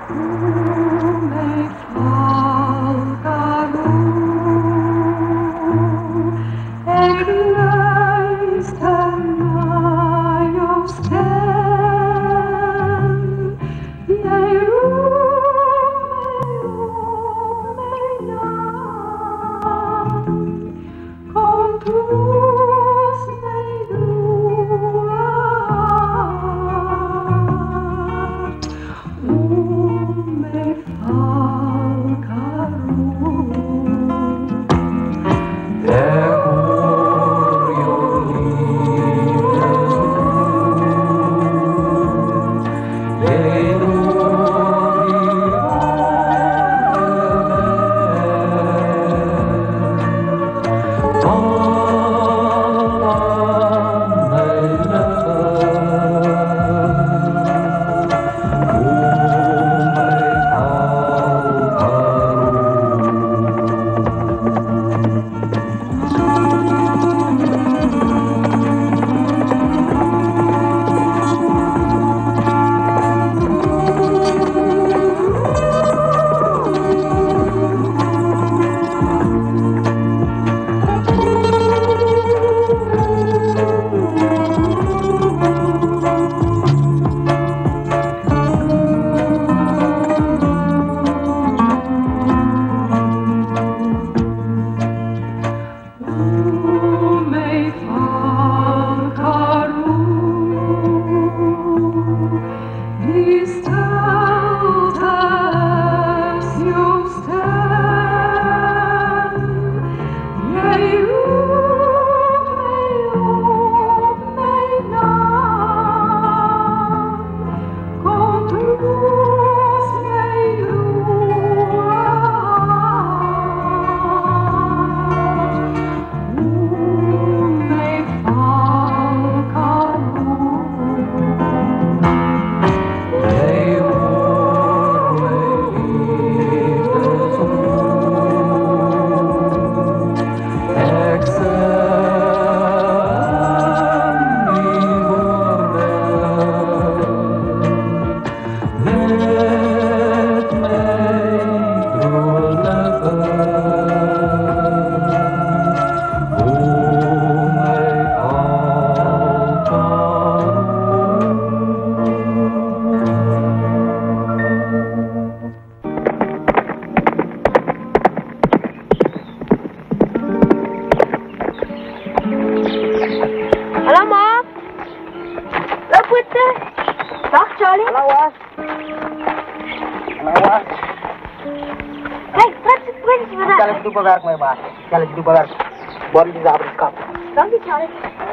Werk mee maken. Ja, ik doe maar werk. Body is aan de kap. Dank je, Charlie.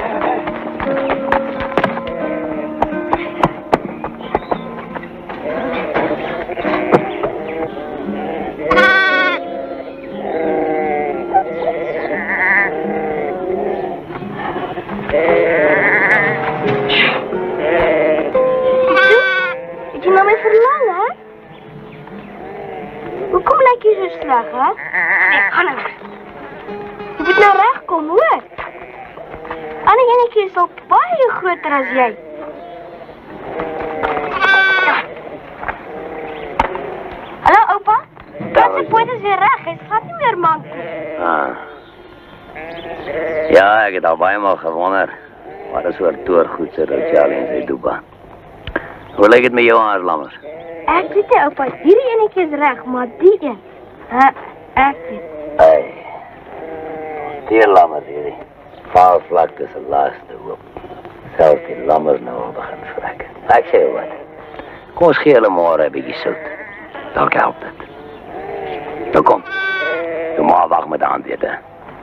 Heb je nou weer verlangen? Hoekom lijkt je zo slag, hè? Nee, ga nou. Je moet nou recht komen, hoor. Ander enetjie is al baie groter as jy. Hallo, Oupa? Franz se poot is weer reg. Hy slaap nie meer, man. Ja, ek het al baie maal gewonder. Wat is oor toergoed se Charlie en sy doepa? Hoe lyk dit met jou aan, Laubscher? Ek weet nie, Oupa. Hierdie enetjie is reg, maar die een. Ek weet. Hey. Die lammers hierdie. Vaalvlak is 'n laaste hoop. Selfs die lammers nou al begin vrek. Ek sê wat. Kom ons gee hulle môre 'n bietjie sout. Dalk help dit. Nou kom. Jy maar wag met aandete.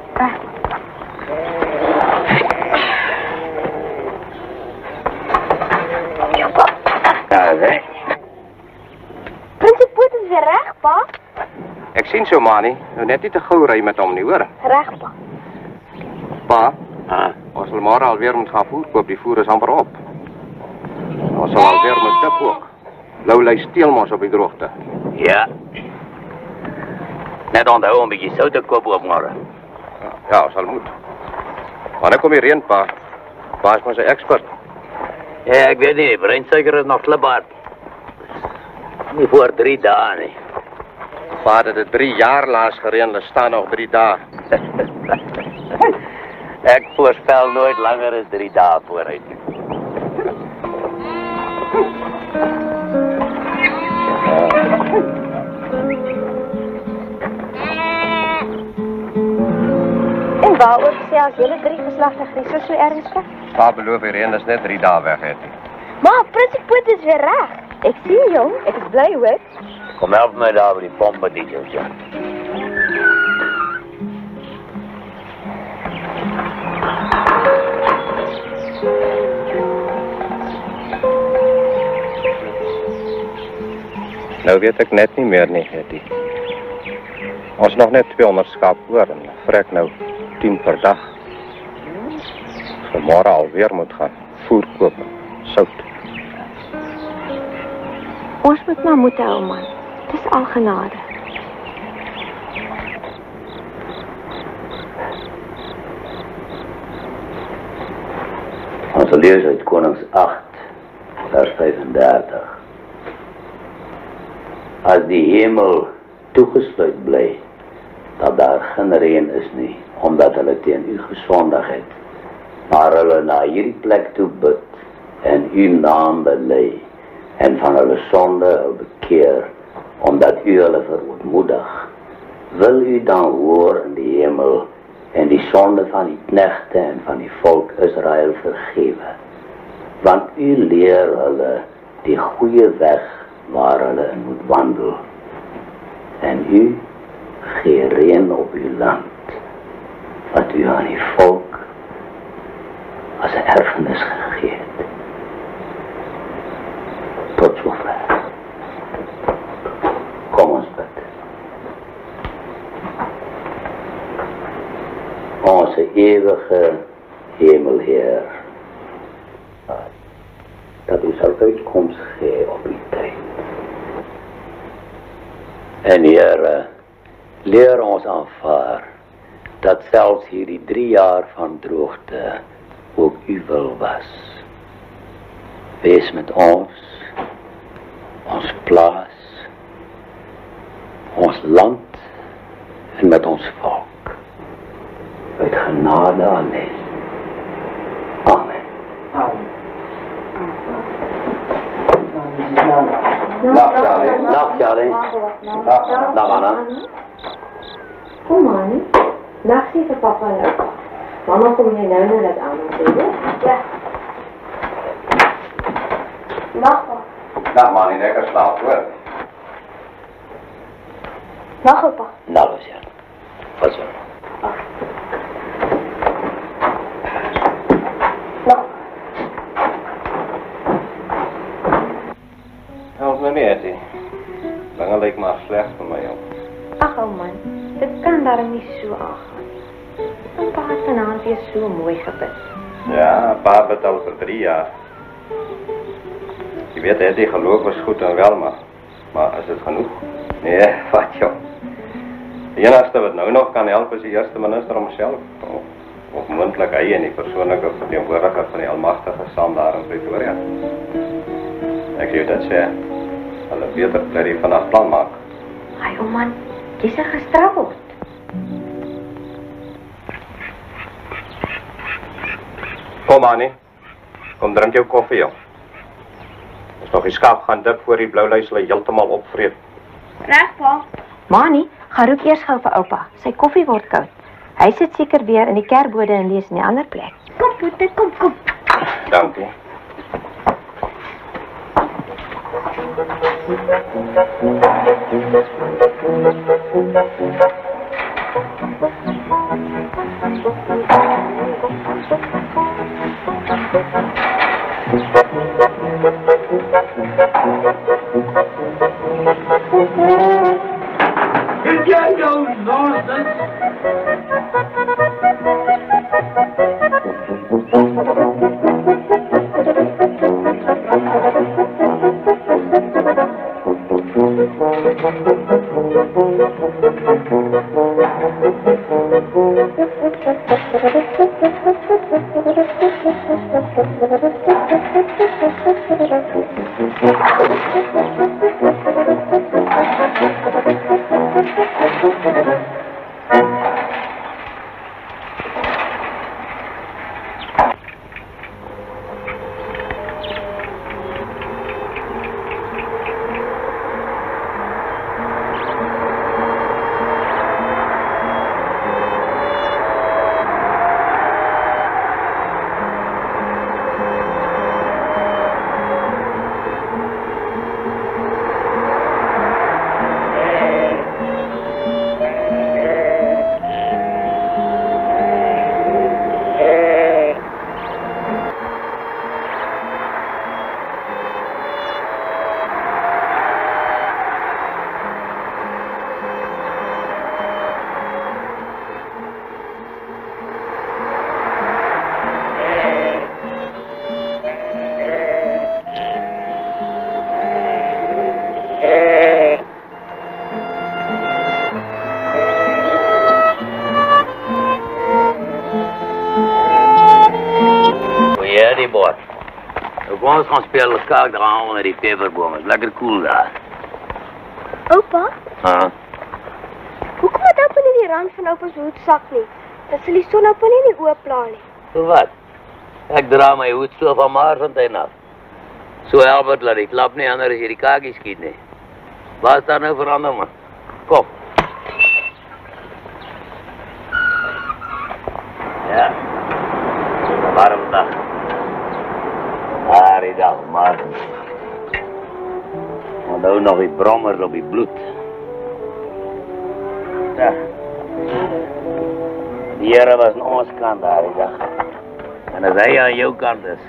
Ja, hè? Prinsie Poot is weer reg, pa? Ek sien so, Manie. Nou net nie te gou ry met hom nie, hoor. Reg, pa. Pa, ons sal môre alweer moet gaan voer koop. Die voer is amper op. Ons sal alweer moet dip ook. Lou lei steel mos op die droogte. Ja. Net onthou 'n bietjie sout te koop op môre. Ja, ons sal moet. Wanneer kom die reën, pa? Pa is mos 'n ekspert. Ja, ek weet nie, breinsuiker is nog slipbaar. Nie voor 3 dae nie. Pa, dit het 3 jaar laas gereën, er staan nog 3 dae. Ek voorspel nooit langer as 3 dae vooruit. En waaroor sê as julle 3 geslagte Griesel so ernstig? Pa beloof die reën is net 3 dae weg het. Maar Prinsiepoot is weer reg. Ek sien jong, ek is bly hoor. Kom help my daar by die pompe details, ja. Nou weet ek net nie meer nie, Hetty. Ons nog net 200 skaap oor en vrek nou 10 per dag. Vanmôre alweer moet gaan voer koop, sout. Ons moet maar moet hou man. Dis al genade. Ons lees uit Konings 8, vers 35. As die hemel toegesluit bly, dat daar geen reën is nie, omdat hulle teen u gesondig het, maar hulle na hierdie plek toe bid, en u naam bely, en van hulle sonde hul bekeer, omdat u hulle verootmoedig, wil u dan hoor in die hemel, en die sonde van die knegte en van die volk Israel vergewe, want u leer hulle die goeie weg, waar hulle in moet wandel, en u gee reën op uw land, wat u aan die volk as 'n erfenis gegee het. Tot sover. Kom ons bid. Onze ewige Hemelheer, dat u sal uitkomst gee op die tyd. En Here, leer ons aanvaar dat selfs hierdie 3 jaar van droogte ook u wil was. Wees met ons plaas, ons land en met ons volk. Uit genade alleen. Amen. Nacht, Charlie. Dag, Anna. Kom Manie. Dag sê vir papa en oupa. Mama kom jy nou net aan om te doen? Ja. Nag, pa. Dag Manie, lekker slaap hoor. Nag, oupa. Dag, ja. Wat zo? Nag. Help my nie, Hetty. Dinge lyk maar sleg vir my, jong. Ag ou man, dit kan daarom nie so aangaan. Pa het vanaand weer so mooi gebid. Ja, pa bid al vir 3 jaar. Jy weet, Hetty, geloof is goed en wel, maar is dit genoeg? Nee, wat jong. Die enigste wat nou nog kan help is die eerste minister homself. Of moontlik hy en die persoonlike verteenwoordiger van die Almagtige saam daar in Pretoria. Ek sê dit sê, hulle beter bly die vanaf plan maak. Ai ou man, jy's gestraffeld. Kom Annie, kom drink jou koffie, jong. Is nog die skaap gaan dip voor die blou luis hulle heeltemal opvreet. Reg, pa. Manie, gaan roep eers gou vir oupa. Sy koffie word koud. Hy sit seker weer in die kerbode en lees in die ander plek. Kom, Pieter, kom. Dankie. Did you know nonsense? Kom ons gaan speel skaak daar onder die peperboom. Is lekker cool daar. Oupa, hoekom het oupa nie die rand van oupa's hoedsak nie? Dat sal die son oupa nie in die oë pla nie. Vir wat? Ek dra my hoed so van Maarsfontein af. So Albert laat die klap nie anders as jy die kakie skiet nie. Waar is daar nou verander, man? Kom. Ja. Warm dag. Die dag, maar. Nou nog die brommers op die bloed. Ja. Die Here was aan ons kant daar die dag. En as hy aan jou kant is.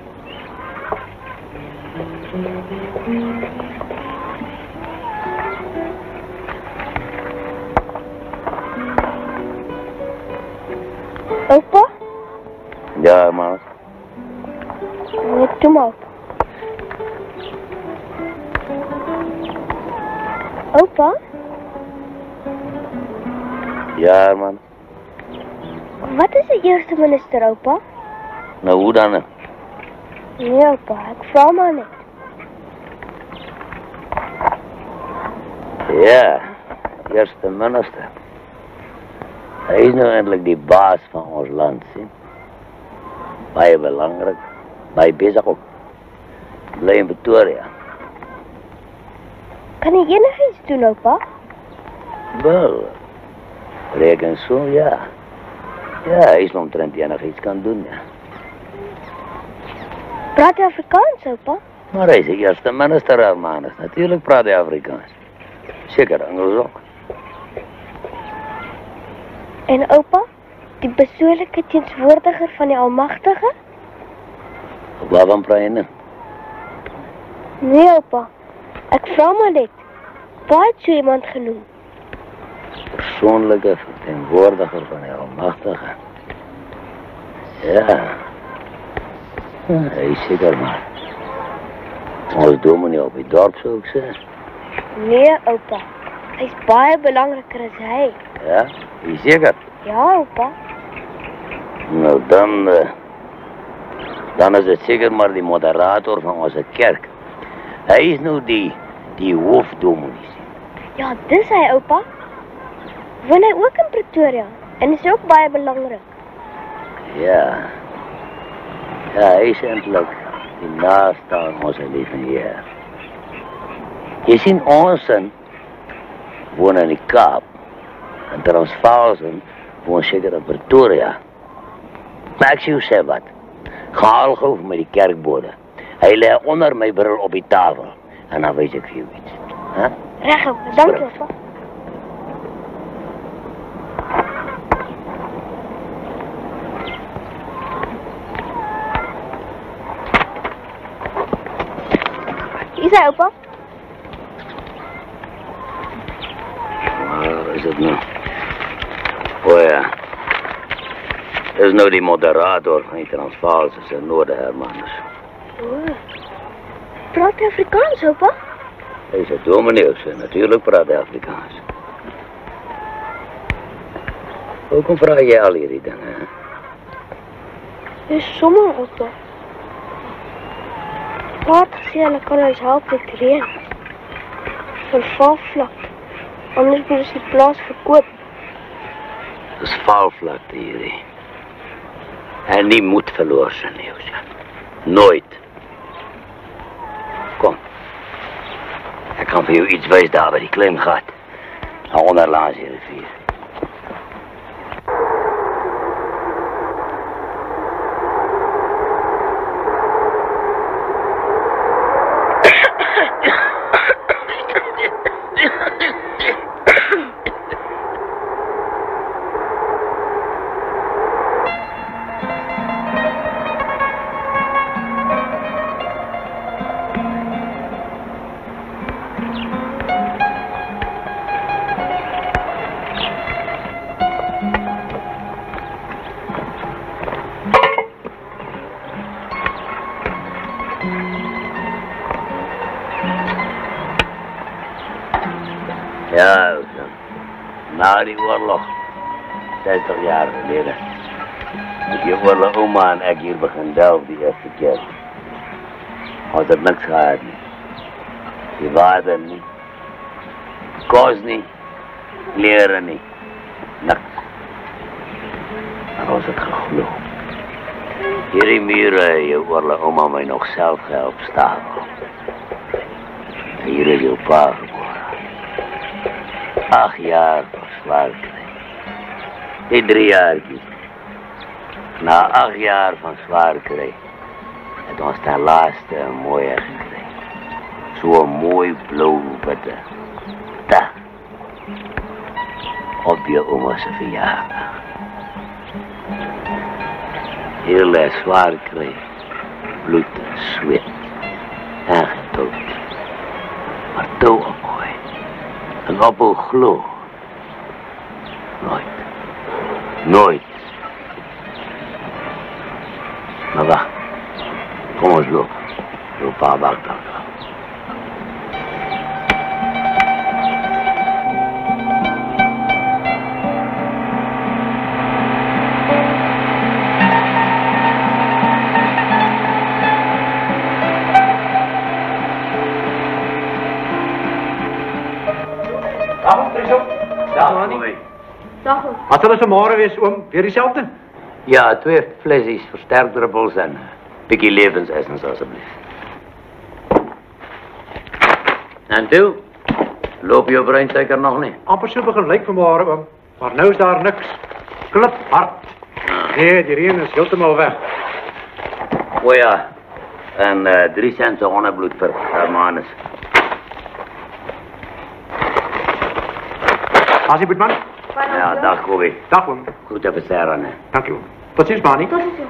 Oupa? Ja, man. Net toe maar. Oupa? Ja, man. Wat is die eerste minister, oupa? Nou, hoe dan? Nee, oupa, ek vra maar net. Ja, eerste minister. Hy is nou eindelijk die baas van ons land, sien. Baie belangrijk, baie bezig ook. Bly in Pretoria. Kan hy enigiets doen, oupa? Wel, reken so, ja. Ja, hy is omtrent enigiets kan doen, ja. Praat hy Afrikaans, oupa? Maar hy is die eerste minister, Hermanus. Natuurlijk praat hy Afrikaans. Zeker Engels ook. En oupa, die persoonlijke teenswoordiger van die Almachtige? Waarvan praat jy nou? Nee, oupa. Ek vra maar net. Waar het so iemand genoem? Persoonlijke verteenwoordiger van die Almachtige. Ja. Hy is zeker maar. Ons dominee op die dorp, zou ik zeggen. Nee, oupa. Hy is baie belangriker as hy. Ja, jy zeker? Ja, oupa. Nou dan is het zeker maar die moderator van onze kerk. Hij is nou die hoofdominee. Ja, dis hy, oupa. Woon hy ook in Pretoria en is ook baie belangrik. Ja. Ja, hij is eindelijk die naaste aan onze lieve Heer. Je ziet ons wonen in die Kaap. En Transvaalsen woont zeker in Pretoria. Maar ik zie u zeggen wat. Ga al gauw met die kerkbode. Hij legt onder mijn bril op die tafel. En dan weet ik veel iets. Huh? Reg, oupa. Dank u, oupa. Hier is hy, oupa. Waar is het nou? Oh ja. Dat is nou die moderator van die Transvaalse en Noord-Hermanus. Oh. Praat hy Afrikaans, oupa? Hij is een dominee, natuurlijk praat hij Afrikaans. Hoekom vraag jij al hierdie dingen, hè? Dis sommer, oupa. Pa het gesê hulle kan ons help met reën. Vir valvlak. Anders moet ons die plaas verkoop. Dat is valvlakte hierdie. En die moet verloor zijn, Nieuws. Nooit. Kom. Ik kan voor jou iets wijs daar bij die klim gaat. Aan onderlangs die rivier. Ja, na die oorlog, 60 jaar geleden. Ik heb oorlog oma en ik hier begin delven die eerste keer. Ons het niks gehad nie. Die water nie. Koos nie. Klere nie. Niks. Maar ons het geglo. Hierdie mure het jou oorle ouma my nog self gehelp staan. Hier is jou pa gebore. 8 jaar van zwaar kry. Die 3 jaartjies. Na 8 jaar van zwaar kry, het ons ten laaste een mooie gekry. Zo'n mooi blauw witte. Da. Op je oma's verjaardag. Heel zwaar kry. Bloed en zweet. En geduld. Maar toe opgooi. En op uw glo. Nooit. Nooit. Maar wacht. Kom ons loop. Uw pa wacht dan. Dag oom. Wat sal ons môre wees, oom? Weer dieselfde? Ja, 2 flesjes versterkdruppels en bietjie levensessens asseblief. En toe? Loop jou breinsuiker nog nie? Amper so begin lyk vir môre, oom. Maar nou is daar niks. Klip hard. Nee, die reën is heeltemal weg. O ja, en 3 cent hondebloed per Hermanus. Asie Boetman. Ja, dag Kosie. Dag oom. Groete vir Sarah, né? Dankie oom. Tot ziens, Manie. Tot ziens.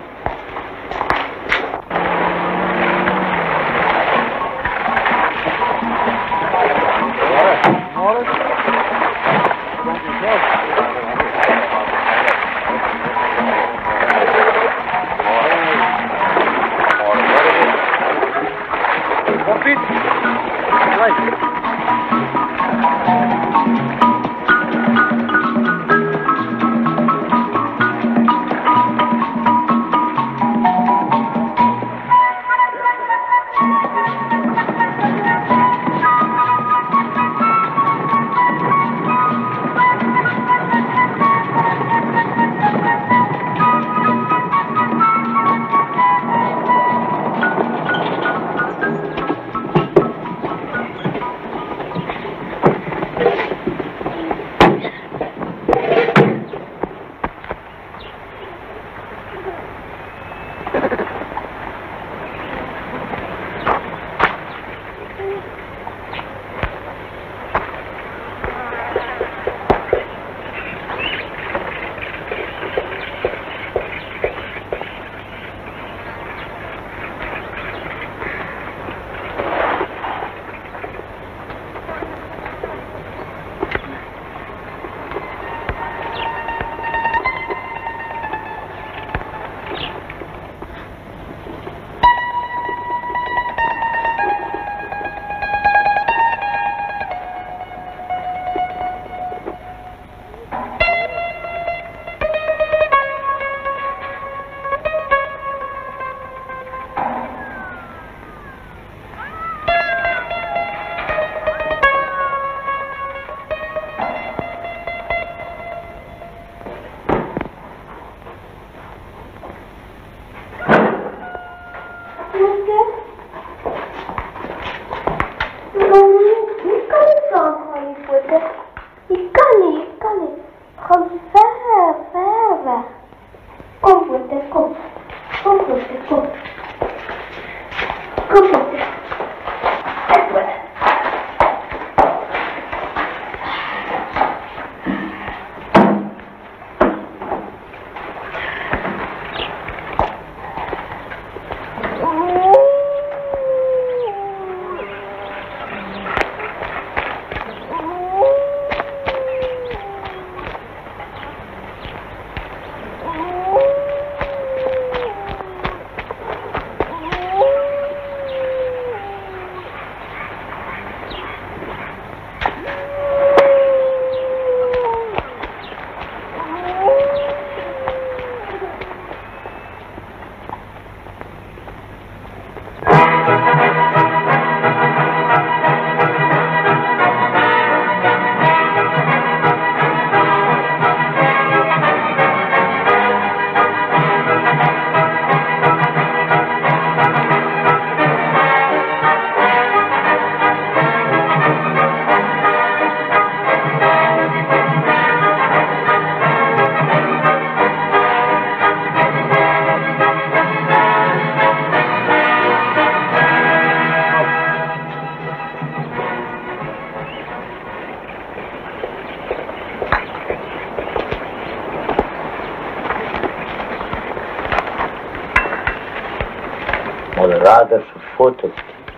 vader se foto.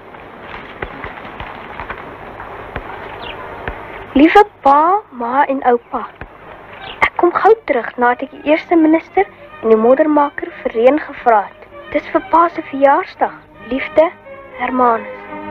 Liewe pa, ma en oupa. Ek kom gou terug nadat ek die eerste minister en die moddermaker vir reën gevra het. Dis vir pa se verjaarsdag. Liefde, Hermanus.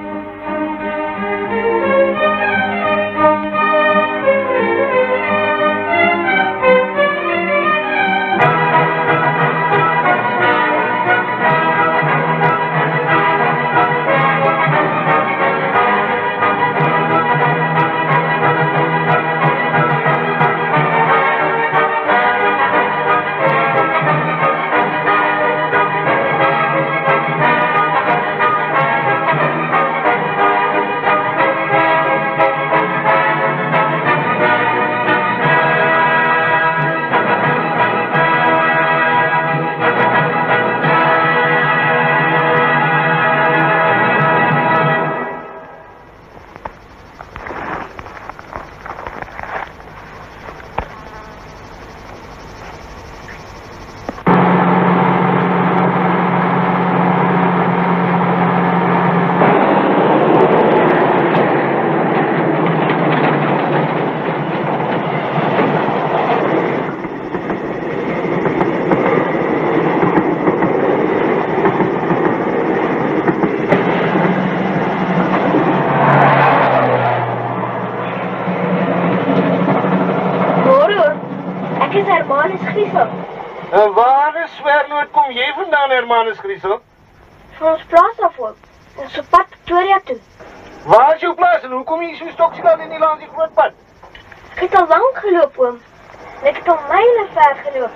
Marius Griesel. En waar is swernoot kom jy vandaan, Hermanus Griesel? Van ons plaas af ook. Ons op pad Pretoria toe. Waar is jou plaas en hoe kom jy so stoksie dan in die langs die groot pad? Ek het al lang geloop, oom. En ek het al myle ver geloop.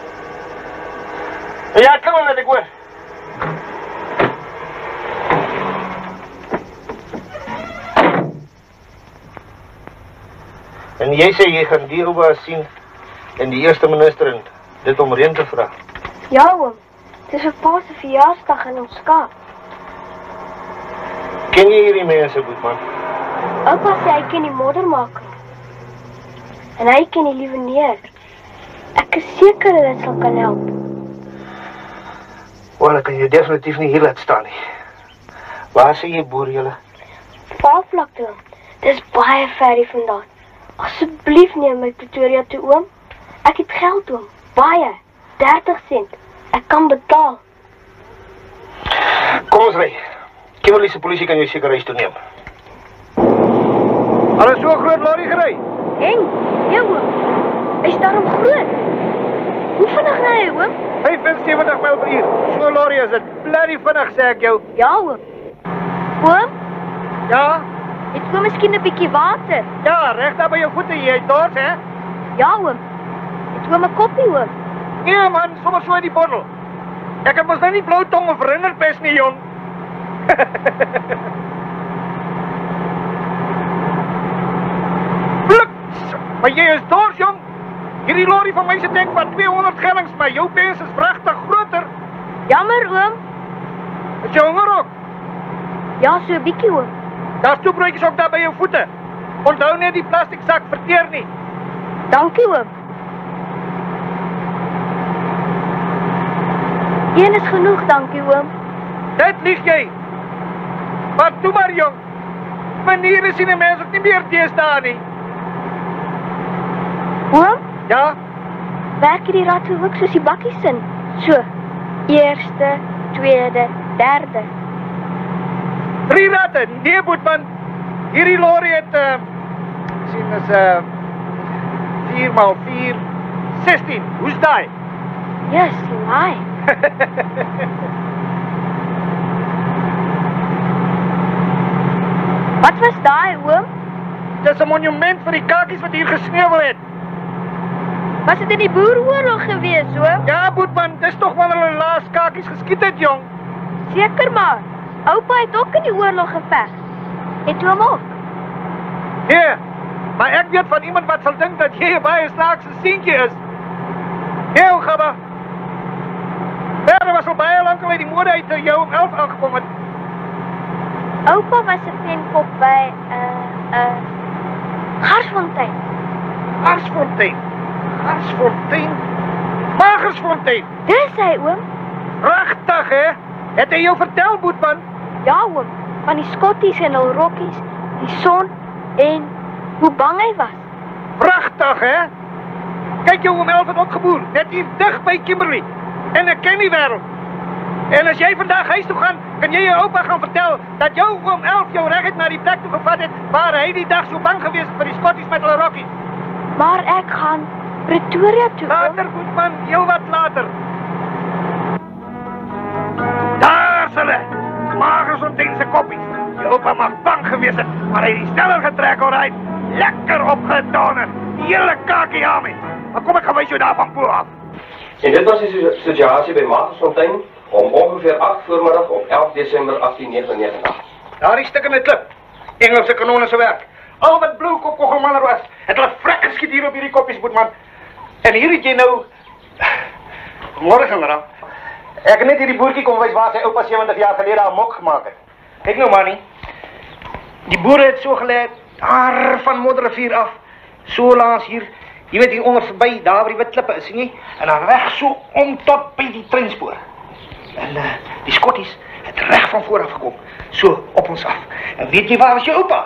Ja, kom maar, laat ek hoor. En jy sê jy gaan die Oupa sien en die eerste minister en dit om reën te vra. Ja, oom. Het is 'n pa se verjaarsdag in ons Kaap. Ken jy hierdie mense, Boetman? Oupa sê hy ken die moddermaker. En hy ken die liewe neer. Ek is seker dit sal kan help. Wel, ek kan jy definitief nie hier laat staan nie. Waar sê jy boer julle? Vaarvlakte, oom. Dis baie ver hier vandaan. Asseblief neem my Pretoria toe, oom. Ek het geld, oom. Baie. 30 sent. Ek kan betaal. Kom ons ry. Kimberley se polisie kan jou seker huis toe neem. Hulle so groot lorry gery. Eng, ja, oom. Hy's daarom groot. Hoe vinnig ry hy, oom? 75 myl per uur. So lorry is dit. Bloody vinnig, sê ek jou. Ja, oom. Oom? Ja? Het oom miskien 'n bietjie water? Ja, reg daar by jou voete, jy is dors, hè? Ja, oom. Het oom 'n koppie, oom? Nee man, sommer so uit die bottel. Ek het mos nou nie blou tong of rinderpes nie, jong. Bliks! Maar jy is dors, jong. Hierdie lorry van my se tank van 200 gellings, maar jou pens is pragtig groter. Jammer, oom. Is jy honger ook? Ja, so 'n bietjie, oom. Daar's twee broodjies ook daar by jou voete. Onthou net die plastiek sak verteer nie. Dankie, oom. Een is genoeg, dankie, oom. Dit lieg jy. Wat doe maar, jong. Maniere sien 'n mens ook nie meer teestaan nie. Oom? Ja? Werk hierdie ratte ook soos die bakkies in? So. Eerste, tweede, derde. 3 ratte, nee Boetman. Hierdie lorry het, sien is 4 x 4, 16. Hoe's daai? Yes, laai. Wat was daai, oom? Dis 'n monument vir die kakies wat hier gesneuwel het. Was dit in die Boereoorlog gewees, oom? Ja, Boetman, dis tog wanneer hulle laas kakies geskiet het, jong. Seker maar. Oupa het ook in die oorlog geveg. Het oom ook? Nee, maar ek weet van iemand wat sal dink dat jy 'n baie snaakse seentjie is. Nee, Oom Verder was al baie lank al uit die mode uit jou Oom Alf aangekom het. Oupa was 'n penkop by Garsfontein. Garsfontein? Garsfontein? Magersfontein? Dis hy, oom. Pragtig, hè? Het hy jou vertel, Boetman? Ja, oom. Van die skotties en hul rokkies, die son en hoe bang hy was. Pragtig, hè? Kyk jou Oom Alf het opgeboer, net hier dig by Kimberley. En ek ken die wêreld. En as jy vandag huis toe gaan, kan jy jou oupa gaan vertel dat jou Oom Alf jou reguit na die plek toe gevat het waar hy die dag so bang gewees het vir die skotties met hulle rokkies. Maar ek gaan Pretoria toe. Later, Boetman, heel wat later. Daar's hulle, Magersfontein se koppies. Die oupa mag bang gewees het, maar hy het die sneller getrek alright. Lekker opgedonder, die hele kakie aan my. Maar kom ek gaan wys jou daar van bo af. En dit was die situasie by Magersfontein om ongeveer 8 voormiddag op 11 Desember 1899. Daardie stuk in die klip, Engelse kanone se werk. Al wat bloukop kogelmanner was, het hulle vrek geskiet hier op hierdie koppies, Boetman. En hier het jy nou... Morgen, Mara. Ek het net hierdie boertjie kom wys waar sy oupa 70 jaar gelede 'n mok gemaak het. Kyk nou, Manie. Die boere het so gelê daar van Modderrivier af, so langs hier, jy weet hier onder verby, daar waar die wit klippe is, sien jy? En dan reg so om tot by die treinspoor. En die skotties het reg van voor af gekom, so op ons af. En weet jy waar was jou oupa?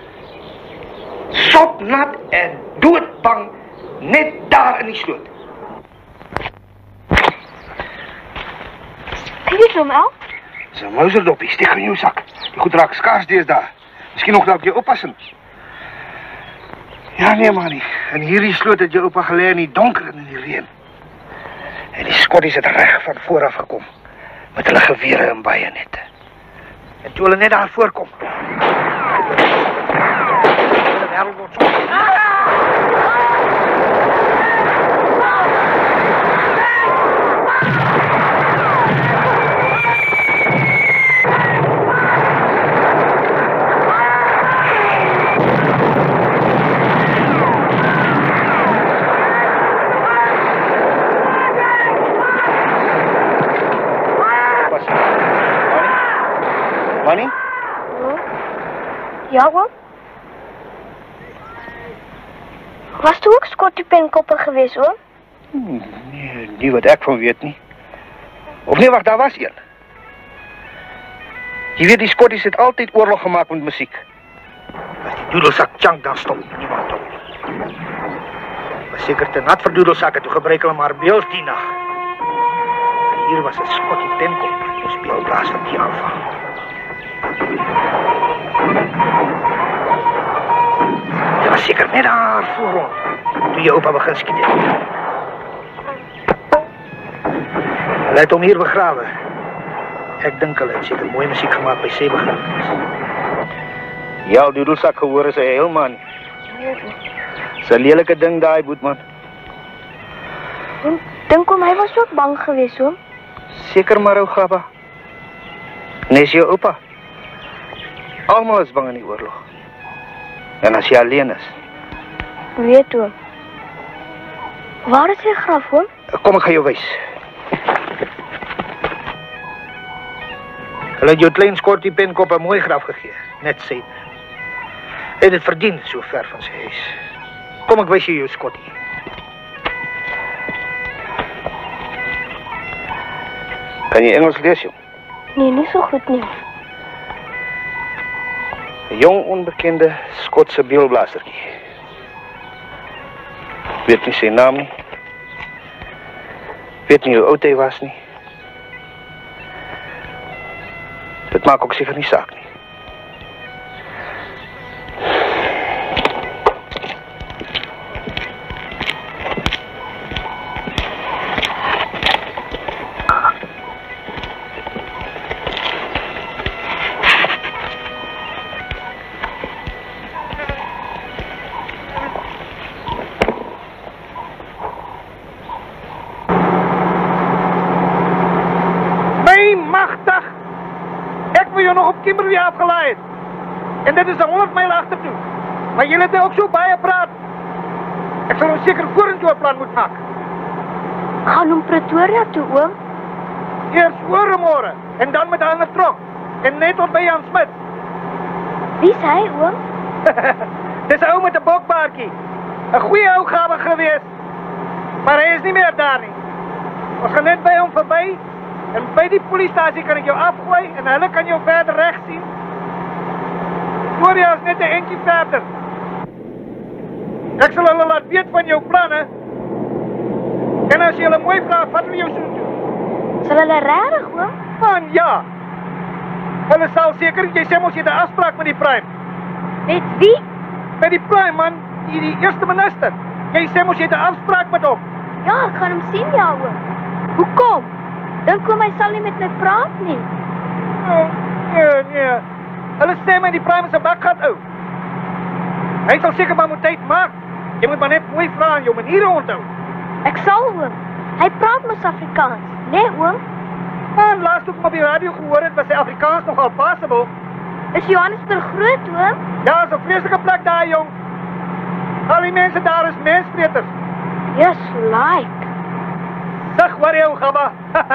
Sopnat en doodbang, net daar in die sloot. Kyk eens, Oom Alf. Dis 'n mouserdoppie, steek in jou sak. Die goed raak skaars deesdae. Miskien nog dalk jou oppassen. Ja, nee, Manie. In hierdie sloot het jou oupa gelê in die donker en in die reën. En die skotties het reg van voor af gekom, met hulle gewere en bajonette. En toe hulle net daar voorkom, hulle wêreld word so... Manie? Ja, oom? Was toe ook skottiepenkoppe geweest, oom? Nee, nie wat ek van weet nie. Of nee, wacht, daar was een. Jy weet, die skotties het altyd oorlog gemaakt met muziek. As die doedelsak tjank, dan stop niemand op. Was seker te nat vir doedelsakke, toe gebruik hulle maar beeld die nacht. Hier was het skottiepenkop, die speelplaas van die aanvang. Dit was seker net daar voorrond, toe jy oupa begin skiet het. Hulle het hom hier begrawe. Ek dink hulle het seker mooi muziek gemaakt by sy begrafenis. Ja, doedelsak gehoor is hy heel man. Is 'n lelike ding daai, Boetman. Dink hom, hy was ook bang geweest, oom. Seker maar, ou Gabba. Nes jou oupa. Almal is bang in die oorlog. En as jy alleen is. Weet oom. Waar is sy graf, oom? Kom, ek gaan jou wys. Hulle het jou klein skortie penkop 'n mooi graf gegee. Net sy. Hy het dit verdien, so ver van sy huis. Kom, ek wys jou skottie. Kan jy Engels lees, jong? Nee, nie so goed nie. 'n Jong, onbekende Skotse beeldblasertjie. Weet nie sy naam nie. Weet nie hoe oud hy was nie. Dit maak ook seker nie saak nie. Kimberley afgelaai het. En dit is 100 myl agtertoe. Maar julle het nou ook so baie praat. Ek sal ons seker vorentoe 'n plan moet maak. Gaan hom Pretoria toe, oom? Eers oormôre en dan met 'n ander trok. En net tot by Jan Smit. Wie is hy, oom? Dis 'n ou met 'n bokbaartjie. 'n Goeie ou gawe gewees. Maar hy is nie meer daar nie. Ons gaan net by hom verby En by die polisiestasie kan ek jou afgooi en hulle kan jou verder reg sien. Gloria is net 'n entjie verder. Ek sal hulle laat weet van jou planne. En as jy hulle mooi vra, vat hulle jou soontoe. Sal hulle regtig, oom? Man, ja. Hulle sal seker, jy sê mos jy het 'n afspraak met die prime. Met wie? Met die prime man, die eerste minister. Jy sê mos jy het 'n afspraak met hom. Ja, ek gaan hom sien, ja, oom. Hoekom? Dink oom hy sal nie met my praat nie. Nee. Hulle sê my die prime is 'n bakgat ou. Hy sal seker maar moet tyd maak. Jy moet maar net mooi vra en jou maniere onthou. Ek sal, oom. Hy praat mos Afrikaans, nee, oom? En laas toe ek hom op die radio gehoor het, was sy Afrikaans nogal passable. Is Johannesburg groot, oom? Ja, is 'n vreeslike plek daar, jong. Al die mense daar is mensvreters. Yes, like. Sag waar jy, Gabba.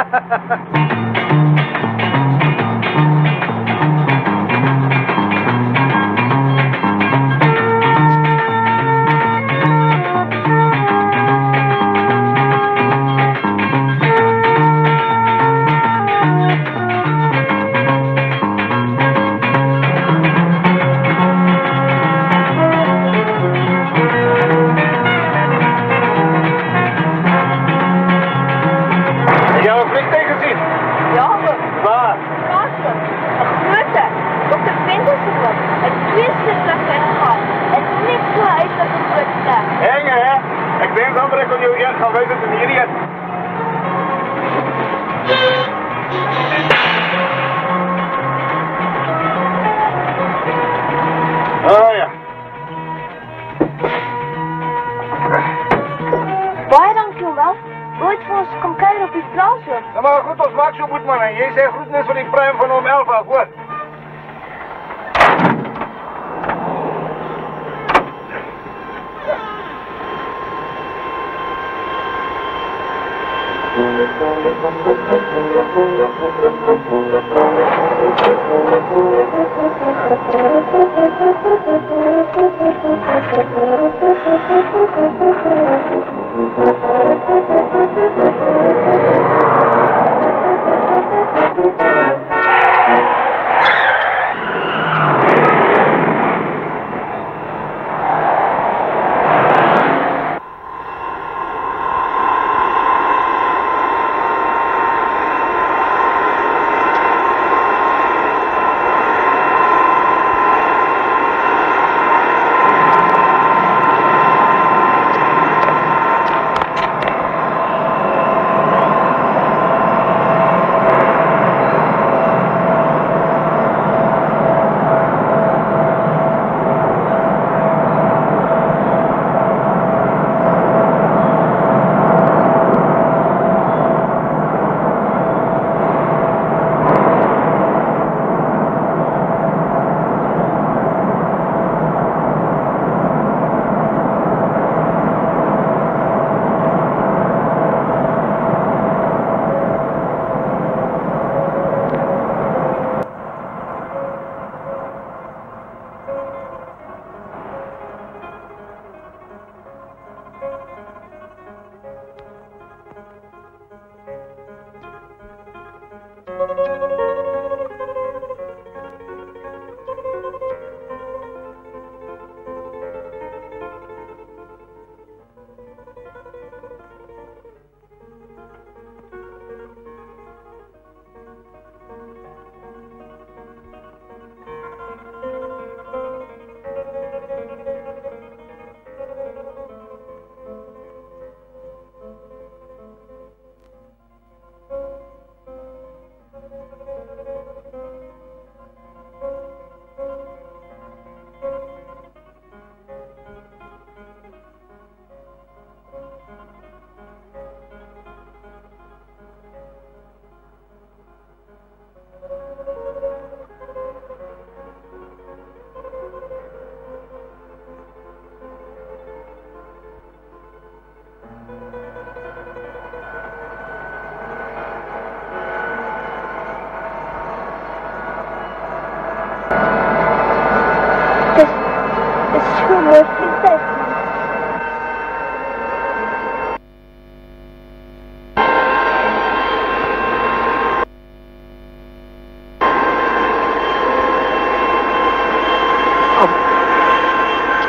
Maar goed, ons maak so goed, man. Jy sê groetnis van die prime van Oom Alf, hoor.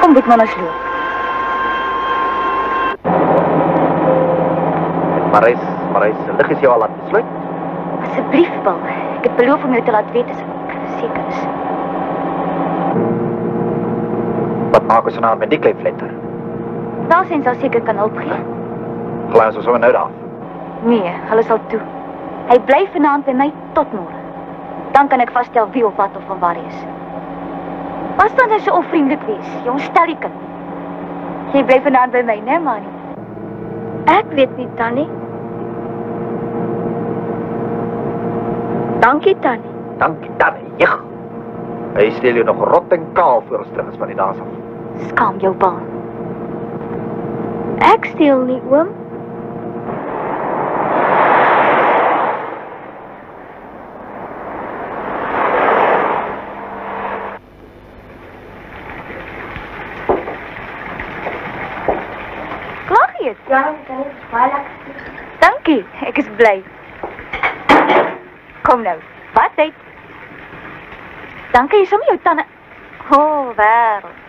Kom, weet man, ons loop. Marais, lig is jou al laat besluit? Asseblief, Paul. Ek het beloof om jou te laat weet as ek seker is. Wat maak ons nou met die klein fletter? Welsyn sal seker kan hulp gee. Gly ons sommer nou daar. Nee, hulle sal toe. Hy bly vanaand by my tot môre. Dan kan ek vasstel wie op wat of van waar hy is. Was dan so onvriendelik wees? Jy ontstel die kind. Jy bly vanaand by my, né, Manie? Ek weet nie, Tannie. Dankie, Tannie. Dankie, Tannie. Jig. Hy stel jou nog rot en kaal voor ons terug is van die dans af. Skaam jou, Paul. Ek steel nie, oom. Ja, Tannie, baie lekker. Dankie, ek is bly. Kom nou, wat uit? Dankie, jy som jou tande. Wêreld.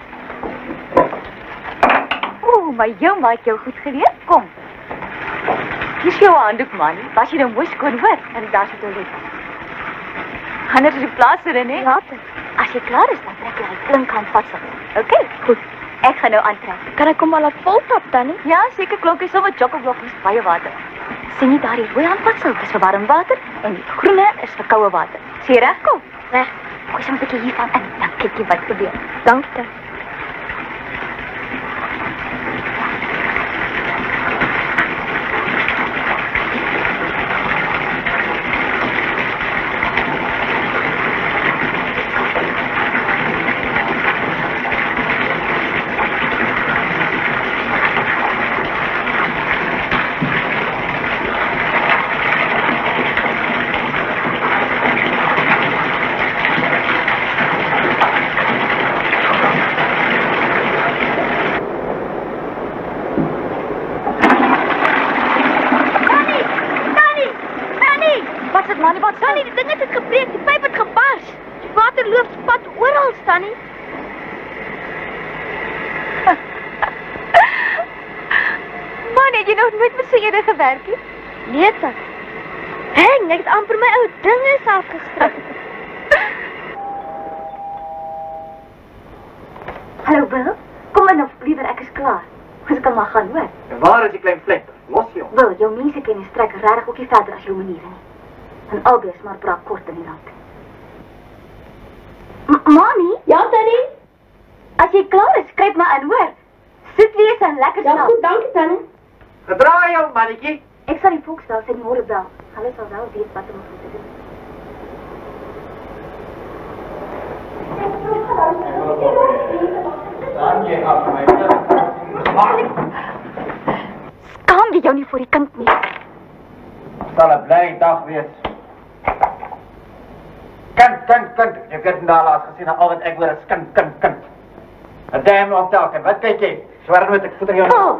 My jou maak jou goed geleer. Kom. Hier is jou handdoek, Manie. Was jy nou mooi skoon hoor? En daar is die toilet. Anders is die plaas erin, hè? Later. As jy klaar is, dan trek jy die klinkhand vast. Oké, goed. Ek gaan nou aantrek. Kan ek kom al op voltap, Tannie? Ja, seker klokkie, sommer chocoblokies, baie water. Sien jy daar die rooi handvatsel? Dis vir warm water en die groene is vir koue water. Sien jy reg? Kom. Reg. Gooi sommer 'n bietjie hiervan in, dan kyk jy wat gebeur. Dankie. Nee, Tannie. Heng, ek het amper my ou dinge afgestrik. Hallo, Bill. Kom in of liewer, ek is klaar. Ons kan maar gaan, hoor. En waar is die klein fletter? Los jy hom. Bill, jou mense ken die strek regtig ook nie verder as jou maniere nie. En albei is maar braak kort in die land. Manie? Ja, Tannie? As jy klaar is, skryf maar in, hoor. Sit wees en lekker slaap. Ja, goed, dankie, Tannie. Gedraai jou, mannetjie. Ek sal die volks wel sy môre bel. Hulle sal wel weet wat om te doen. Skaam jy jou nie voor die kind nie? Sal 'n bly dag wees. Kind. Jy het daar laat gesien al wat ek hoor is kind. 'n Damn op dalk. Wat kyk jy? Swaar met ek voeter jou. Oh.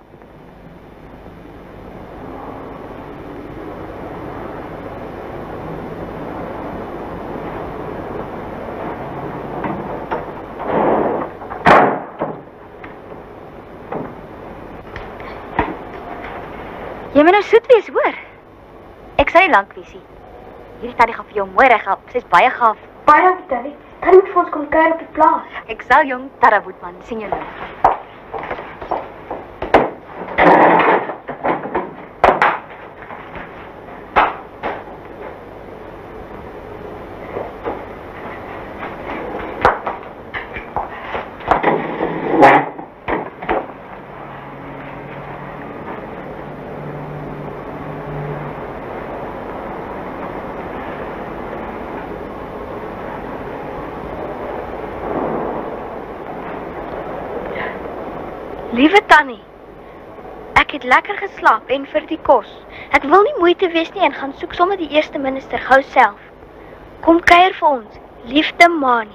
Jy moet nou soet wees, hoor. Ek sal nie lank wees nie. Hierdie Tannie gaan vir jou mooi reg help. Sy's baie gaaf. Baie dankie, Tannie. Tannie moet vir ons kom kuier op die plaas. Ek sal jong Terre'blanche, sien jou nou. Liewe Tannie, ek het lekker geslaap en vir die kos. Ek wil nie moeite wees nie en gaan soek sommer die eerste minister gou self. Kom kuier vir ons, liefde Manie.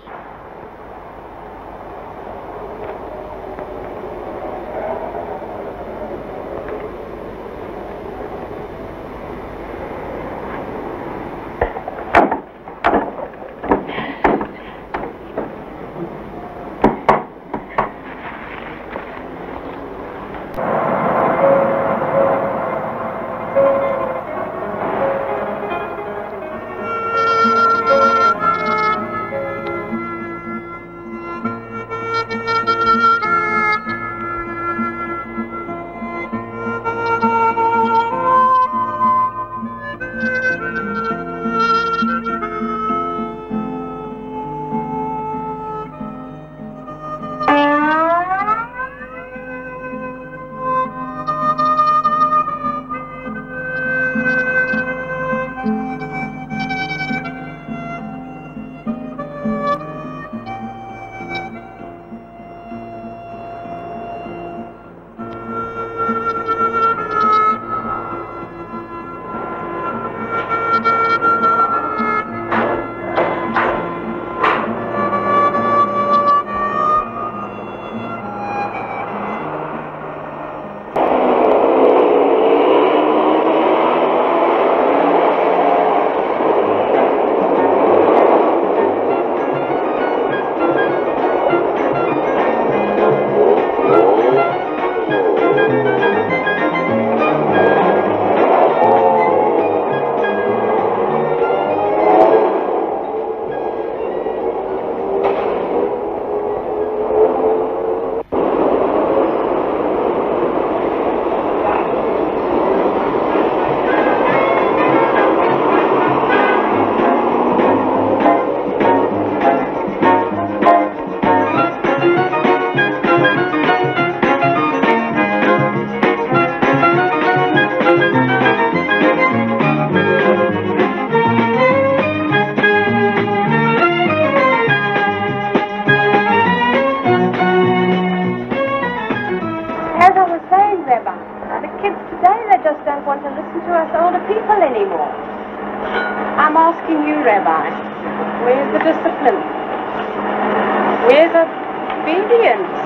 listen to us older people anymore. I'm asking you, Rabbi, where's the discipline? Where's obedience?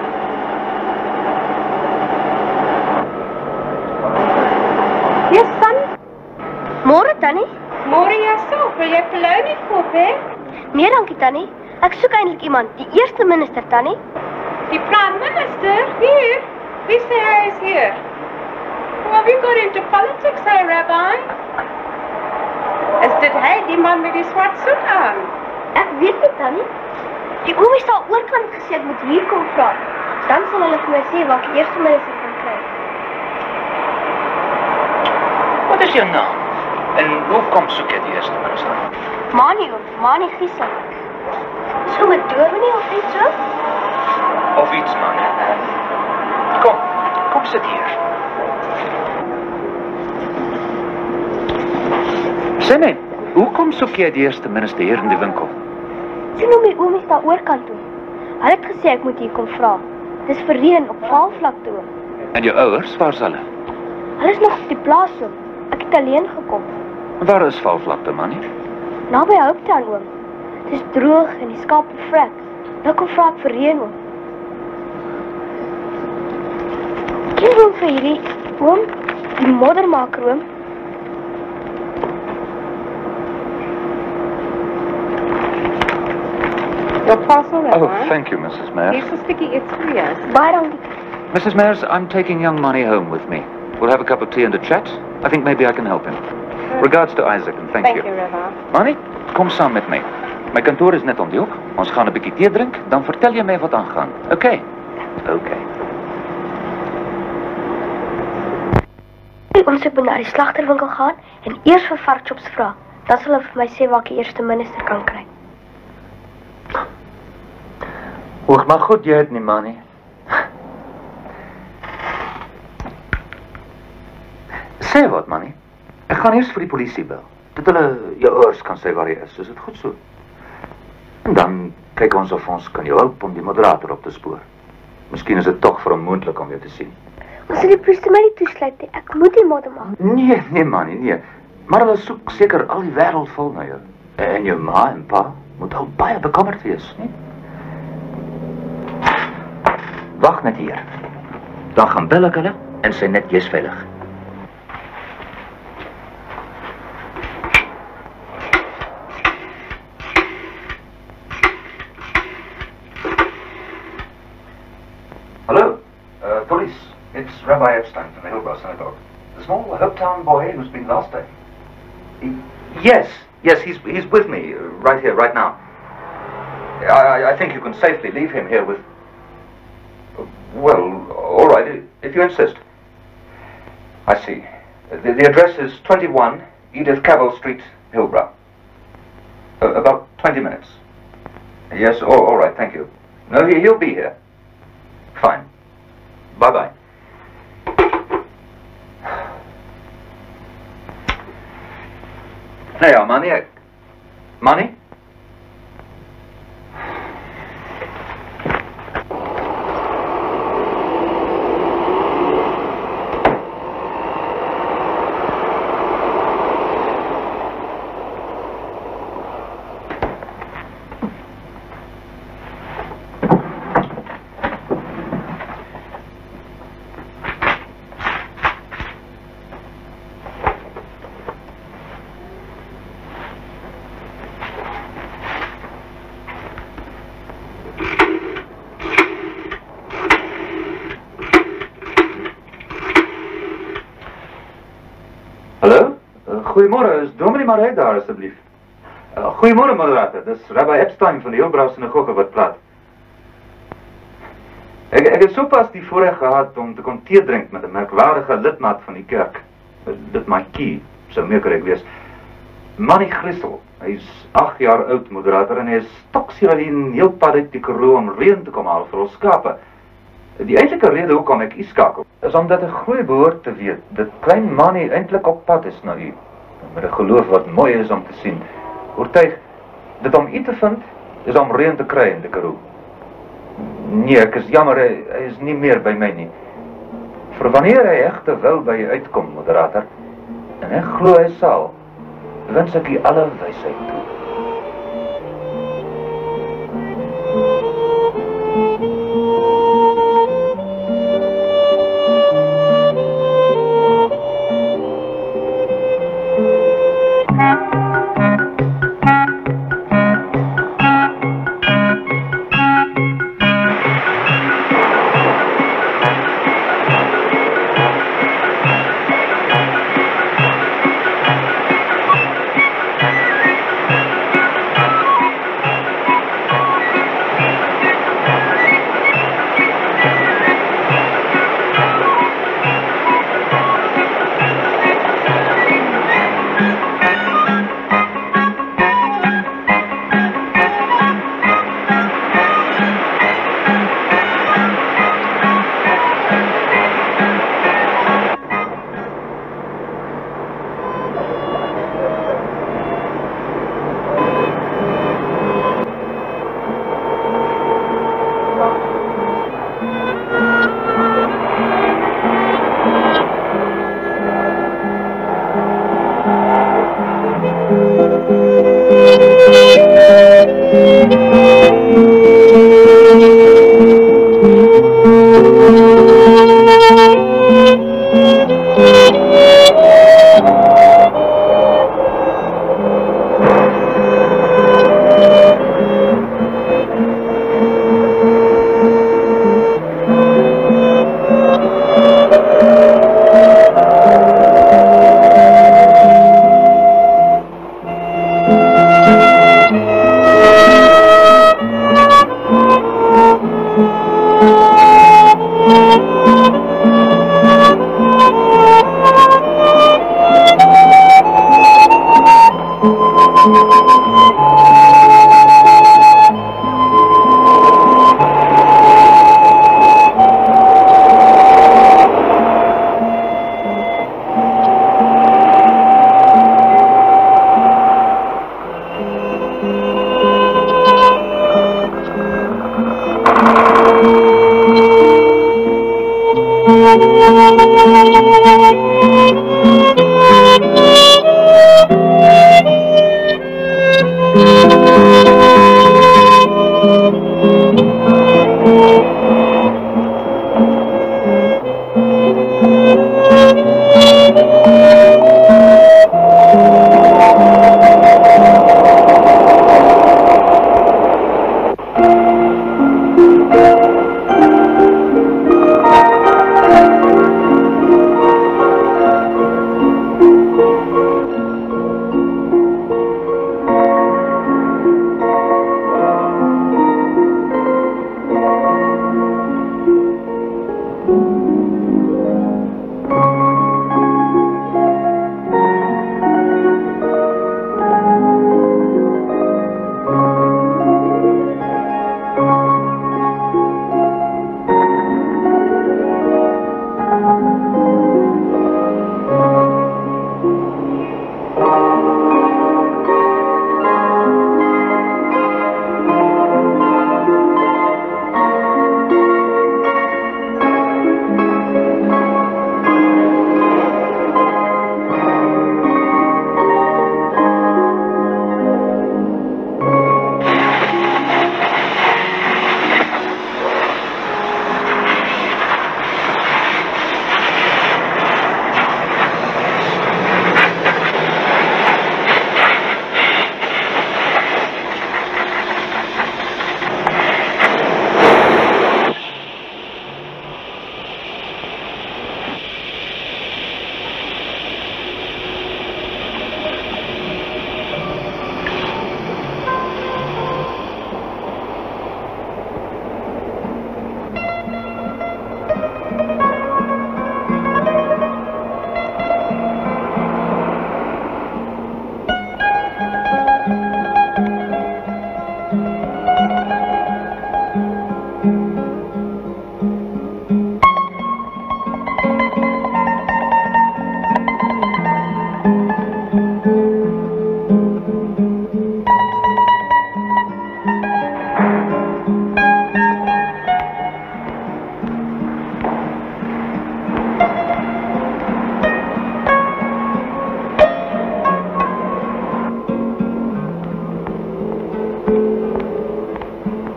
Yes, son? Môre, Tannie? Môre jouself, wil jy kolonie koop, hè? Nee, dankie, Tannie. Ek soek eintlik iemand, die eerste minister, Tannie. Die Prime Minister? Hier? Wie sê hy is hier? Who have you got into politics, hey, Rabbi? Is dit hy, die man met die swart soet aan? Ek weet nie, Tannie. Die oom is daar oorkant gesê ek moet hier kom vra. Dan sal hulle vir my sê waar ek die eerste minister kan kry. Wat is jou naam? En hoekom soek jy die eerste minister? Manie, oom, Manie Griesel. So met dominee of iets so? Of iets, man. Kom sit hier. Sê net, hoekom soek jy die eerste minister hier in die winkel? Sien hoe my oom is daar oorkant toe. Hulle het gesê ek moet hier kom vra. Dis vir reën op valvlakte oom. En jou ouers, waar is hulle? Hulle is nog op die plaas oom. Ek het alleen gekom. Waar is valvlakte, Manie? Naby Hauptfleisch oom. Het is droog en die skape vrek. Nou kom vra ek vir reën oom. Ken oom vir hierdie oom? Die moddermaker oom? Your parcel, Rabbi. Oh, thank you, Mrs. Marais. Here's a sticky it's for you. Baie dankie. Mrs. Marais, I'm taking young Manie home with me. We'll have a cup of tea and a chat. I think maybe I can help him. Regards to Isaac and thank you. Thank you, Rabbi. Manie, kom saam met my. My kantoor is net om die hoek. Ons gaan 'n bietjie tee drink, dan vertel jy my wat aangaan. Okay. Okay. Ons het na die slagterwinkel gaan en eers vir varkchops vra. Dan sal hulle vir my sê waar ek die eerste minister kan kry. Hoog maar goed, jy het nie, Manie. Sê wat, Manie. Ek gaan eers vir die polisie bel. Dat hulle jou ouers kan sê waar jy is dit goed so? En dan kyk ons of ons kan jou help om die moderator op te spoor. Miskien is dit tog vir hom moontlik om jou te sien. Ons sal die polisie my nie toesluit nie. Ek moet die modder maak. Nee, Manie, nee. Maar hulle soek seker al die wêreld vol na jou. En jou ma en pa moet al baie bekommerd wees, nie? Wag net hier. Dan gaan bel ek hulle en sê net jy's veilig. Hello, police. It's Rabbi Epstein from the Hillbrow Synagogue. The small Hopetown boy who's been last day. Yes, he's with me, right here, right now. I think you can safely leave him here with... Well, all right, if you insist. I see. The address is 21 Edith Cavell Street, Hillbrow. About 20 minutes. Yes, all right, thank you. No, he'll be here. Fine. Bye-bye. Nou ja, Manie. Manie? Goeiemôre, is Dominee Marais daar asseblief? Goeiemôre, Moderator. Dis Rabbi Epstein van die Hillbrow Synagoge wat praat. Ek het sopas die voorreg gehad om te kon tee drink met 'n merkwaardige lidmaat van die kerk. Lidmaatjie, sou meer korrek wees. Manie Griesel. Hy's 8 jaar oud, Moderator, en hy is stoksieralien heel pad uit die Karoo om reën te kom haal vir ons skape. Die eintlike rede hoekom ek u skakel, is omdat 'n groei behoort te weet dat klein Manie eintlik op pad is na u. Met 'n geloof wat mooi is om te sien. Oortuig dat om u te vind is om reën te kry in die Karoo. Nee, ek is jammer, hy is nie meer by my nie. Vir wanneer hy egte wil by u uitkom, Moderator, En ek glo hy sal. Wens ek die alle wysheid toe.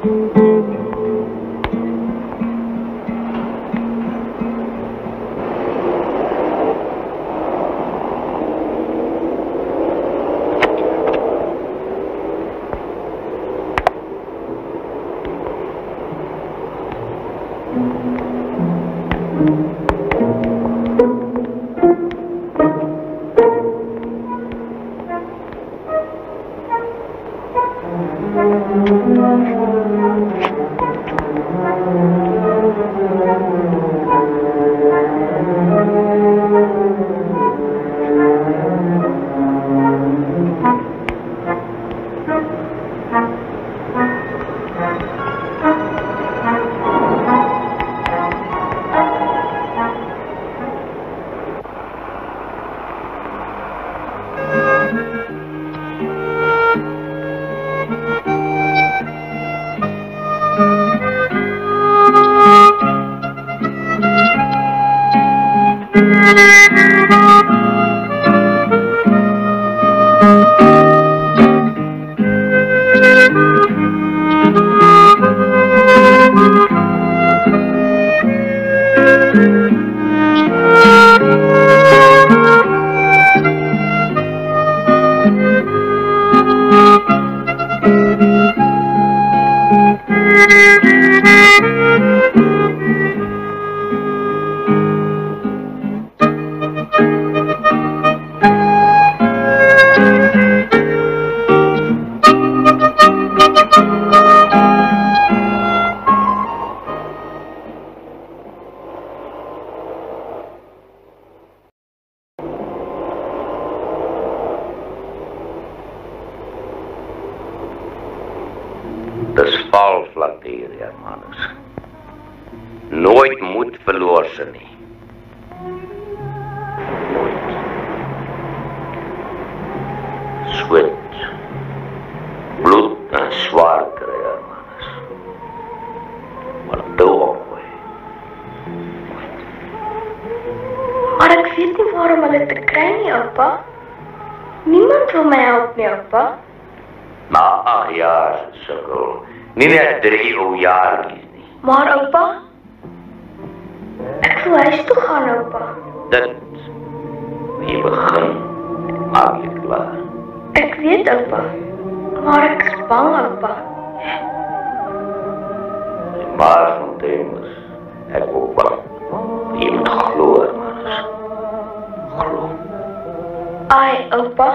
Nooit moed verloor ze nie. Nooit. Sweat, bloed en zwaar kry, Hermanus. Maar toe op, hoor. Maar ek weet nie waarom hulle te kry nie, Oupa. Niemand wil my help nie, Oupa. Na 8 jaar, sukkel. Nie net 3 ou jaartjies nie. Maar, Oupa, ek wil huis toe gaan, Oupa. Dit, jy begin, maak jy klaar. Ek weet, Oupa, maar ek is bang, Oupa. Die maar van Demers, ek ook bang. Jy moet glo, Hermanus. Glo. Ai, Oupa.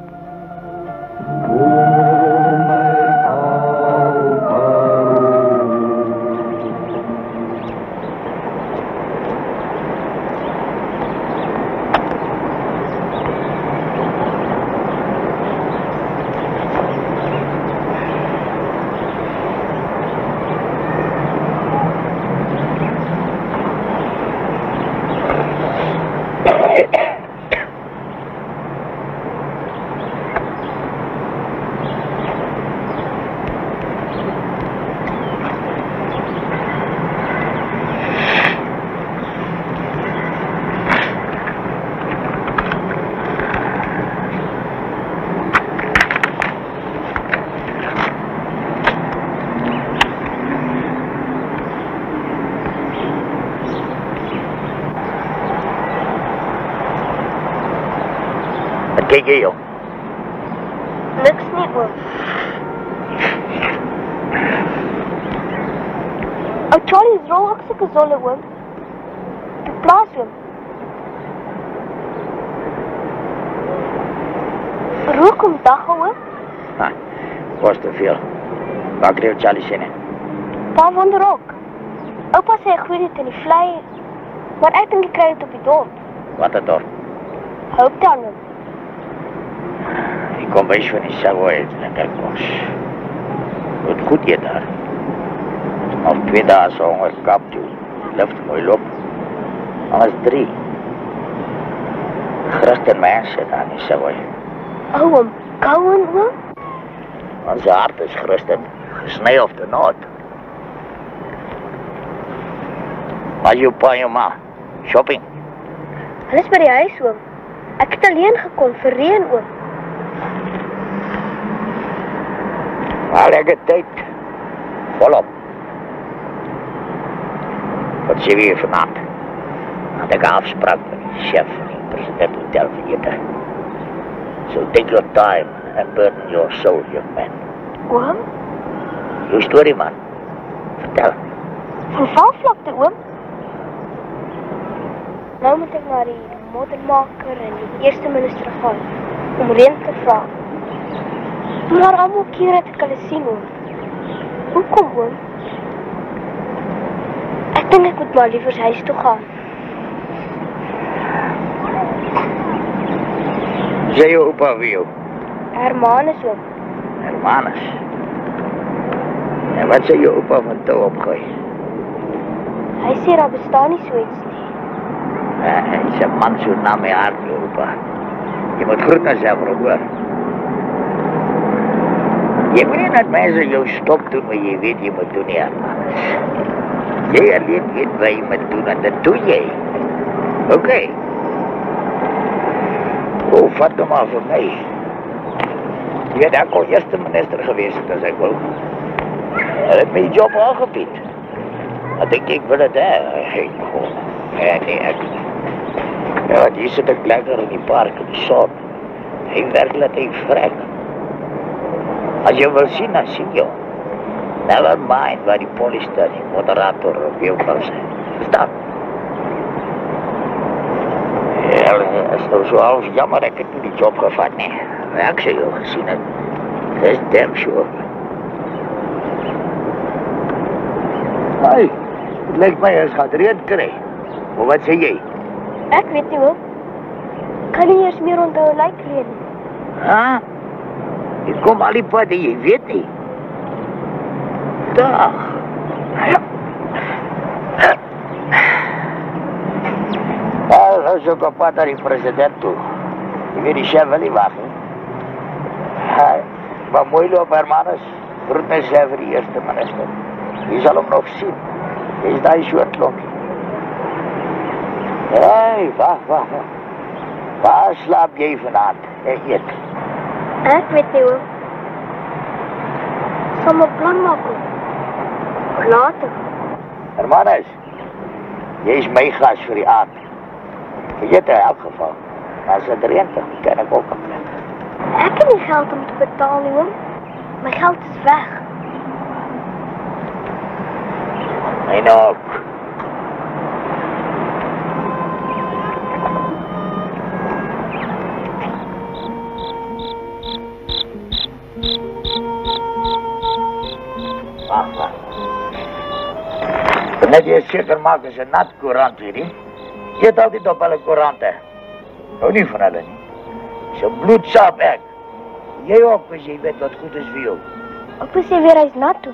Kyk jy, joh. Niks nie, oom. Ou Charlie is rol ook sulke zolle, oom. Die plaas, oom. Rook om dag, oom. Ha, was te veel. Waar kry jou Charlie sien, hè? Pa van de rook. Oupa sê hy gooi dit in die vlei, maar ek dink ek kry dit op die dorp. Wat het dorp? Hauptfleisch. Die kom wees van die Savoy, lekker kos. Wat goed jy daar. Al 2 dae so honger kap toe. Luft mooi loop. Alles 3. Christen mense daar in die Savoy. Oom, kouen oom? Ons hart is Christen, gesny of te nood. Waar jou pa en jou ma? Shopping? Hulle is by die huis, oom. Ek het alleen gekom vir reën, oom. Maar ek het tyd. Volop. Wat sê weer vanavond? Had ik een afspraak met de chef van het president hotel van eten. So take your time and burden your soul, young man. Oom? Jouw story, man. Vertel. Van valvlakte, oom? Nou moet ek na die moddermaker en die eerste minister gaan om reën te vra. Maar almal keer het ek hulle sien, oom. Hoekom, oom? Ek dink ek moet maar liever huis toe gaan. Sê jou opa vir jou? Hermanus, oom. Hermanus? En wat sê jou opa van toe opgooi? Hy sê daar bestaan nie so iets nie. Hy is 'n man so na my hart, jou opa. Jy moet Groetnis hê vir hom, hoor. Jy moet nie dat mense jou stop doen wat jy weet jy moet doen nie, Hermanus. Jy alleen weet wat jy moet doen en dat doe jy. Oké. Oh, vat hom maar vir my. Jy het ek al eerste minister geweest as ek wil. Hy het my job aangebied. Ek dink ek wil het hê. Nee, ek. Ja, die zit ek lekker in die park in die son. Hy werk dat hy vrek. As jy wil sien, dan sien jy. Never mind waar die polisie staat, die moderator of jou kan sê. Verstaan? Ja, is nou so half jammer ek het nie die job gevat nie. Ek sê jou gesien het. Dat is damn sure. Hey, het lijkt my as gaat reed kry. Maar wat sê jy? Ek weet nie, oom. Kan nie eers meer onthou lyk leen. Ha? Jy kom al die pad en jy weet nie. Dag. Nou, nou is ook op pad naar die president toe. Jy weet die chef wil nie wacht, nie. Maar mooi loop, Hermanus. Groetnis sê vir die eerste minister. Jy sal hom nog sien. Jy is daar so klokkie. Hey, wacht. Waar slaap jy vanavond? En eet? Ek weet nie, oom. Sal my plan maak, oom. Later. Hermanus, jy is my gas vir die aand. Vergeet in elk geval. As het reent, dan kan ek ook op plek. Ek het nie geld om te betaal, nie, oom. My geld is weg. Myne ook. Wacht. Net jy seker maak is 'n nat koerant hierdie. Jy het altyd op hulle koerante. Hou nie van hulle nie. So bloedsaap ek. Jy ook as jy weet wat goed is vir jou. Op is hy weer hy's nat toe.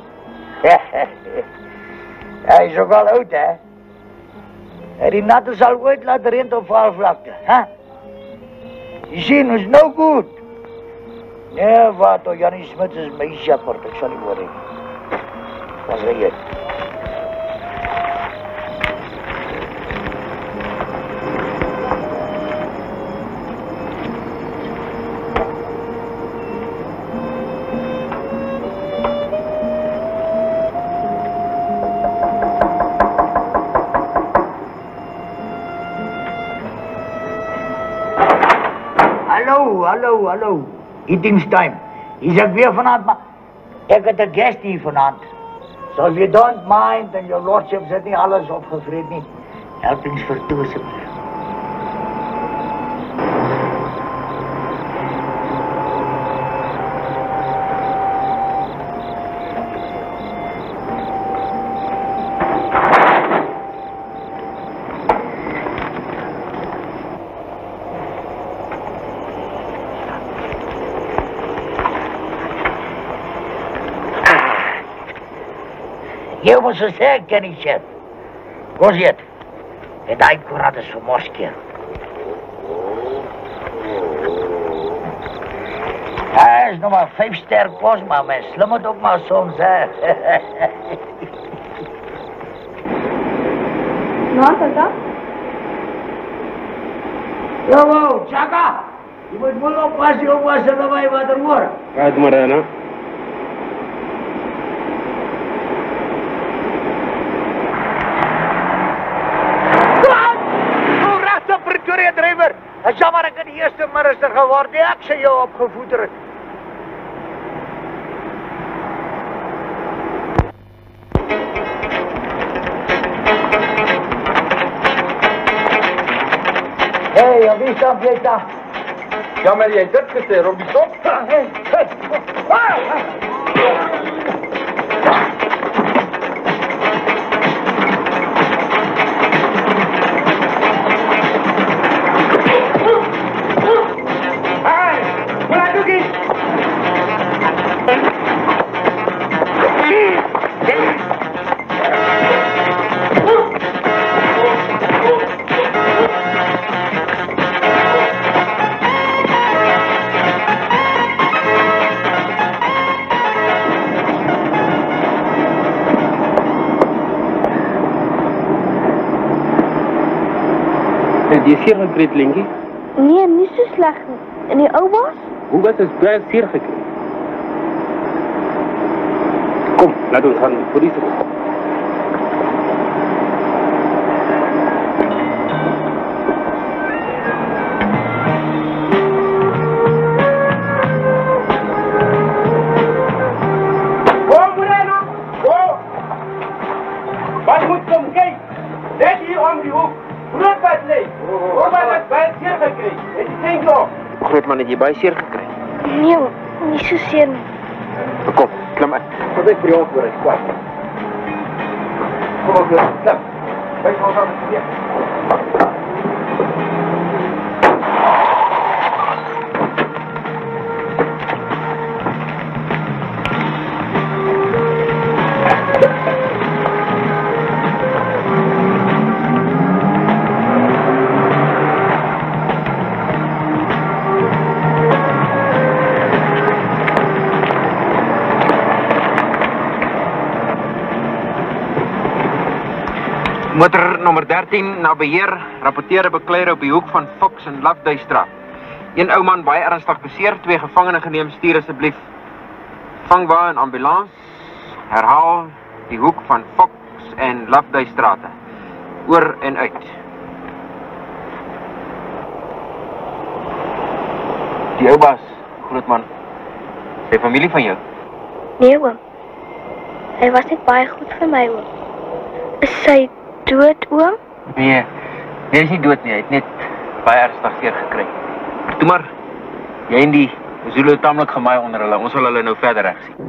Hy is ook al oud, hè? En die natte sal ooit laat reën op valvlakte, hè? Jy sien, is nou goed. Nee, wat, Jannie Smits is my shepherd, ek sal nie hoor nie. Wat sê jy? Hallo. Eatingstime. Is ek weer vanavond, maar ek het 'n guest hier vanavond. So if you don't mind and your lordship het nie alles opgevreet nie, helpings vertoe asseblief. Jy moet so sê, Kenny chef. Kosie het. En daai koerant is vermors keer. Hij is nog maar 5-ster kos, maar men slummert ook maar soms, hè. Nou, tata? Yo, Chaka! Je moet mooi oppassen dat wij wat er wordt. Kijk maar, hè. eerste minister geword, die ek sy jou opgevoeder het. Hey, op wie stap jy daar? Ja, maar jy het dit gesê, op die top. Hey, hey. Het jy seer gekry, Linkie? Nee, nie so sleg nie. En die ou baas? Hoe was het baie seer gekry? Kom, laat ons gaan die polisie roep. Kom, Moreno! Kom! Wat moet kom, kyk! Net hier om die hoek. Grootpad lê. Ouma het baie seer gekry. Het jy sien nog? Grootman, het jy baie seer gekry? Nee, nie so seer nie. Kom, klim in. Wat ek vir jou hoor, is kwaad. Kom op, klim. Wij gaan aan het weer. Motor nommer 13 na beheer, rapporteer 'n bekleier op die hoek van Fox en Lafduisstraat. Een ou man baie ernstig beseer, 2 gevangene geneem, stuur asseblief vangwa en ambulans. Herhaal die hoek van Fox en Lafduisstrate. Oor en uit. Die ou baas, grootman. Sy familie van jou? Nee, oom. Hy was net baie goed vir my, oom. Is sy dood, oom? Nee, hy is nie dood nie, hy het net baie ernstig seer gekry. Toe maar, jy en die Zulu tamelik gemaai onder hulle, ons sal hulle nou verder reg sien.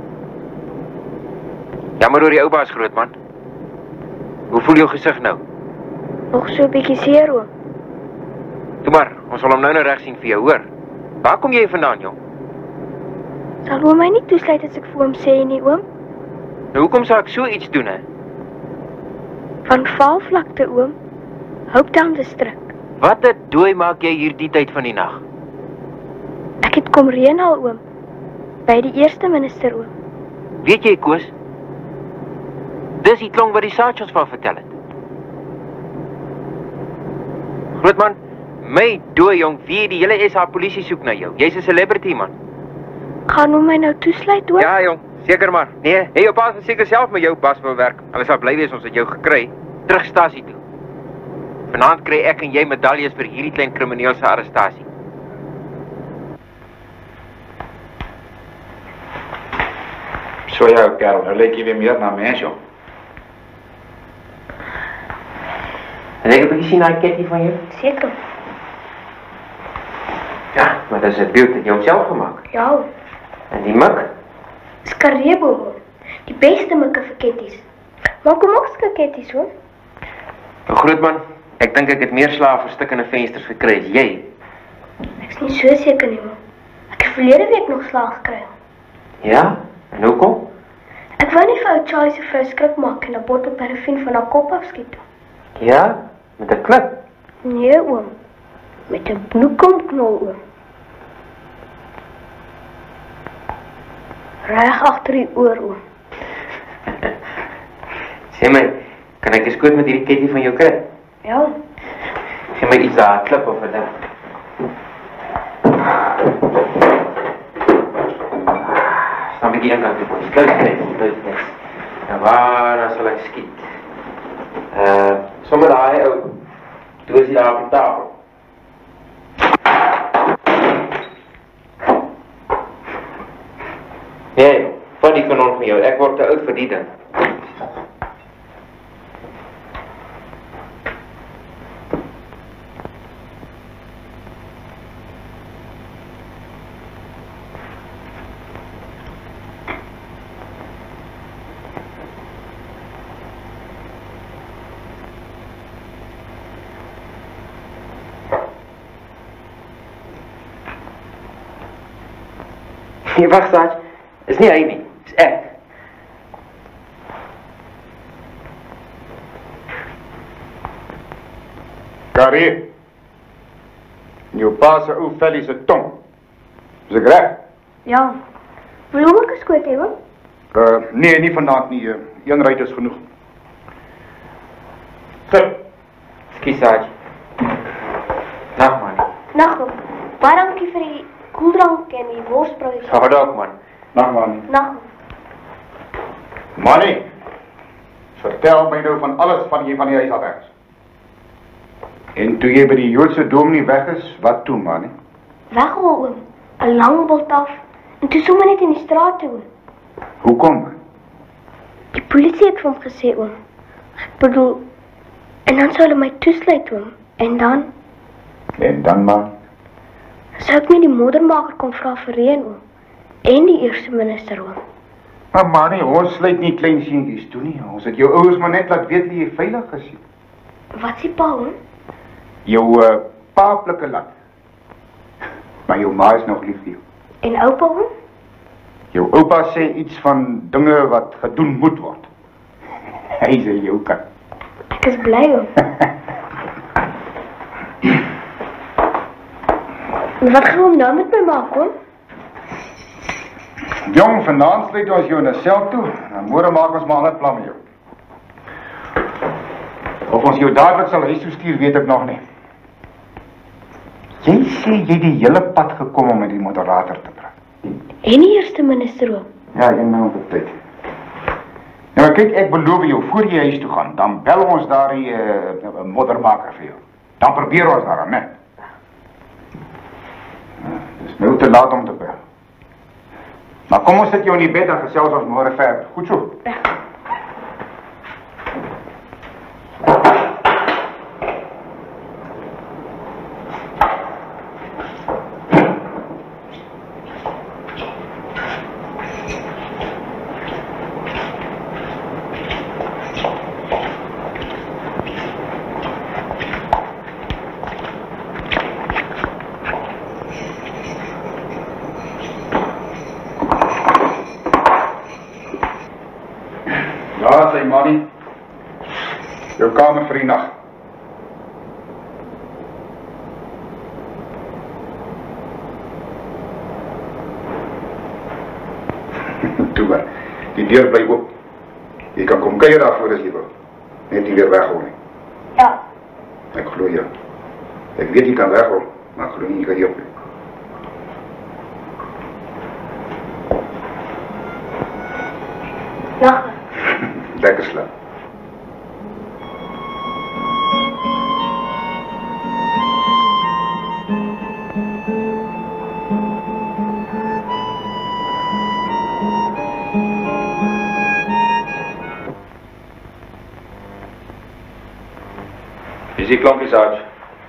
Jammer oor die ou baas, grootman. Hoe voel jou gesig nou? Nog so 'n bietjie seer, oom. Toe maar, ons sal hom nou reg sien vir jou, hoor. Waar kom jy vandaan, jong? Sal oom my nie toesluit as ek vir hom sê nie, oom? Nou, hoekom sal ek so iets doen, hè? Van Vaalvlakte, oom. Haupttown distrik. Wat 'n dooi maak jy hier die tyd van die nag? Ek het kom reënhaal, oom. By die eerste minister, oom. Weet jy, Koos? Dis die klonk wat die Saachos van vertel het. Grootman, my dooi jong, wie die hele SA polisie soek na jou. Jy's 'n celebrity, man. Gaan hom my nou toesluit, oom? Ja, jong, seker maar. Nee, hey, jou pa is seker self met jou bas wil werk. Hulle sal bly wees ons het jou gekry. Terug stasie toe. Vanaand kry ek en jy medaljes vir hierdie klein krimineel se arrestasie. So ja, Karoo, nou lyk jy weer meer na mens, jong. En ek het 'n bietjie sien daai ketting van jou? Seker. Ja, maar dit is 'n beeld wat jy homself gemaak. Ja. En die mik? Skarebo, oom. Die beste mikke vir ketties. Maak hom ook skaketties, hoor. Grootman, ek dink ek het meer slae vir stukkende vensters gekry as jy. Ek's nie so seker nie, oom. Ek het verlede week nog slaag gekry. Ja? En hoekom? Ek wou nie vir ou Charlie se vrou skrik maak en 'n bottel parafin van haar kop afskiet. Ja? Met 'n klip? Nee, oom. Met 'n bloekomknol, oom. Reg agter die oor, oom. Sê my, kan ek 'n skoot met hierdie ketting van jou kry? Ja. Gee my iets daar, klip of 'n ding. Staan 'n bietjie aan kant toe. Sluit net. En waar sal ek skiet? Sommer daai ou. Toe is hy daar op die tafel. Nee, vat die kanon van jou. Ek word te oud vir die ding. Nee, wacht, Sarge. Is nie hy nie. Is ek. Karoo. Jou pa se ou vellie se tong. Is ek reg? Ja. Wil jy ook 'n skoot hê? Nee, nie vanaand nie. Een ry is genoeg. Sit. Skus, Sarge. Nag, man. Nag. Baie dankie vir die koeldrank en die worsbroodjies. Hou dag, man. Nag, man. Nag. Manie, vertel my nou van alles van jy van die huis af is. En toe jy by die Joodse dominee weg is, wat toe, Manie? Weghol, oom. 'n lang bult af. En toe sommer net in die straat toe. Hoekom? Die polisie het vir hom gesê, oom. Ek bedoel, en dan sou hulle my toesluit, oom. En dan? En dan, man? Sou ek nie die moddermaker kom vra vir reën, oom. En die eerste minister, oom. Maar Manie, ons sluit nie klein seentjies toe nie. Ons het jou ouers maar net laat weet wie jy veilig is. Wat sê pa, oom? Jou paaplike land. Maar jou ma is nog lief vir jou. En oupa, oom? Jou oupa sê iets van dinge wat gedoen moet word. Hy sê jou kan. Ek is bly, oom. Wat gaan oom nou met my maak, oom? Jong, vanaand sluit ons jou in 'n sel toe. En môre maak ons maar 'n ander plan met jou. Of ons jou dadelik sal huis toe stuur, weet ek nog nie. Jy sê jy het die hele pad gekom om met die moderator te praat. En die eerste minister, oom? Ja, een nou op die tyd. Nou, maar kyk, ek beloof jou, voor jy huis toe gaan, dan bel ons daar die moddermaker vir jou. Dan probeer ons daar aan, né? Dis nou te laat om te bel. Maar kom ons sit jou in die bed en gesels ons môre verder. Goed so? Ja. Ja, sê Manie. Jou kamer vir die nag. Toe maar, die deur bly oop. Jy kan kom kuier daarvoor as jy wil. Net nie weer weghol nie. Ja. Ek glo jou. Ek weet jy kan weghol, maar ek glo nie jy kan hier op nie. Nag. Lekker slaap. Is die klompies uit?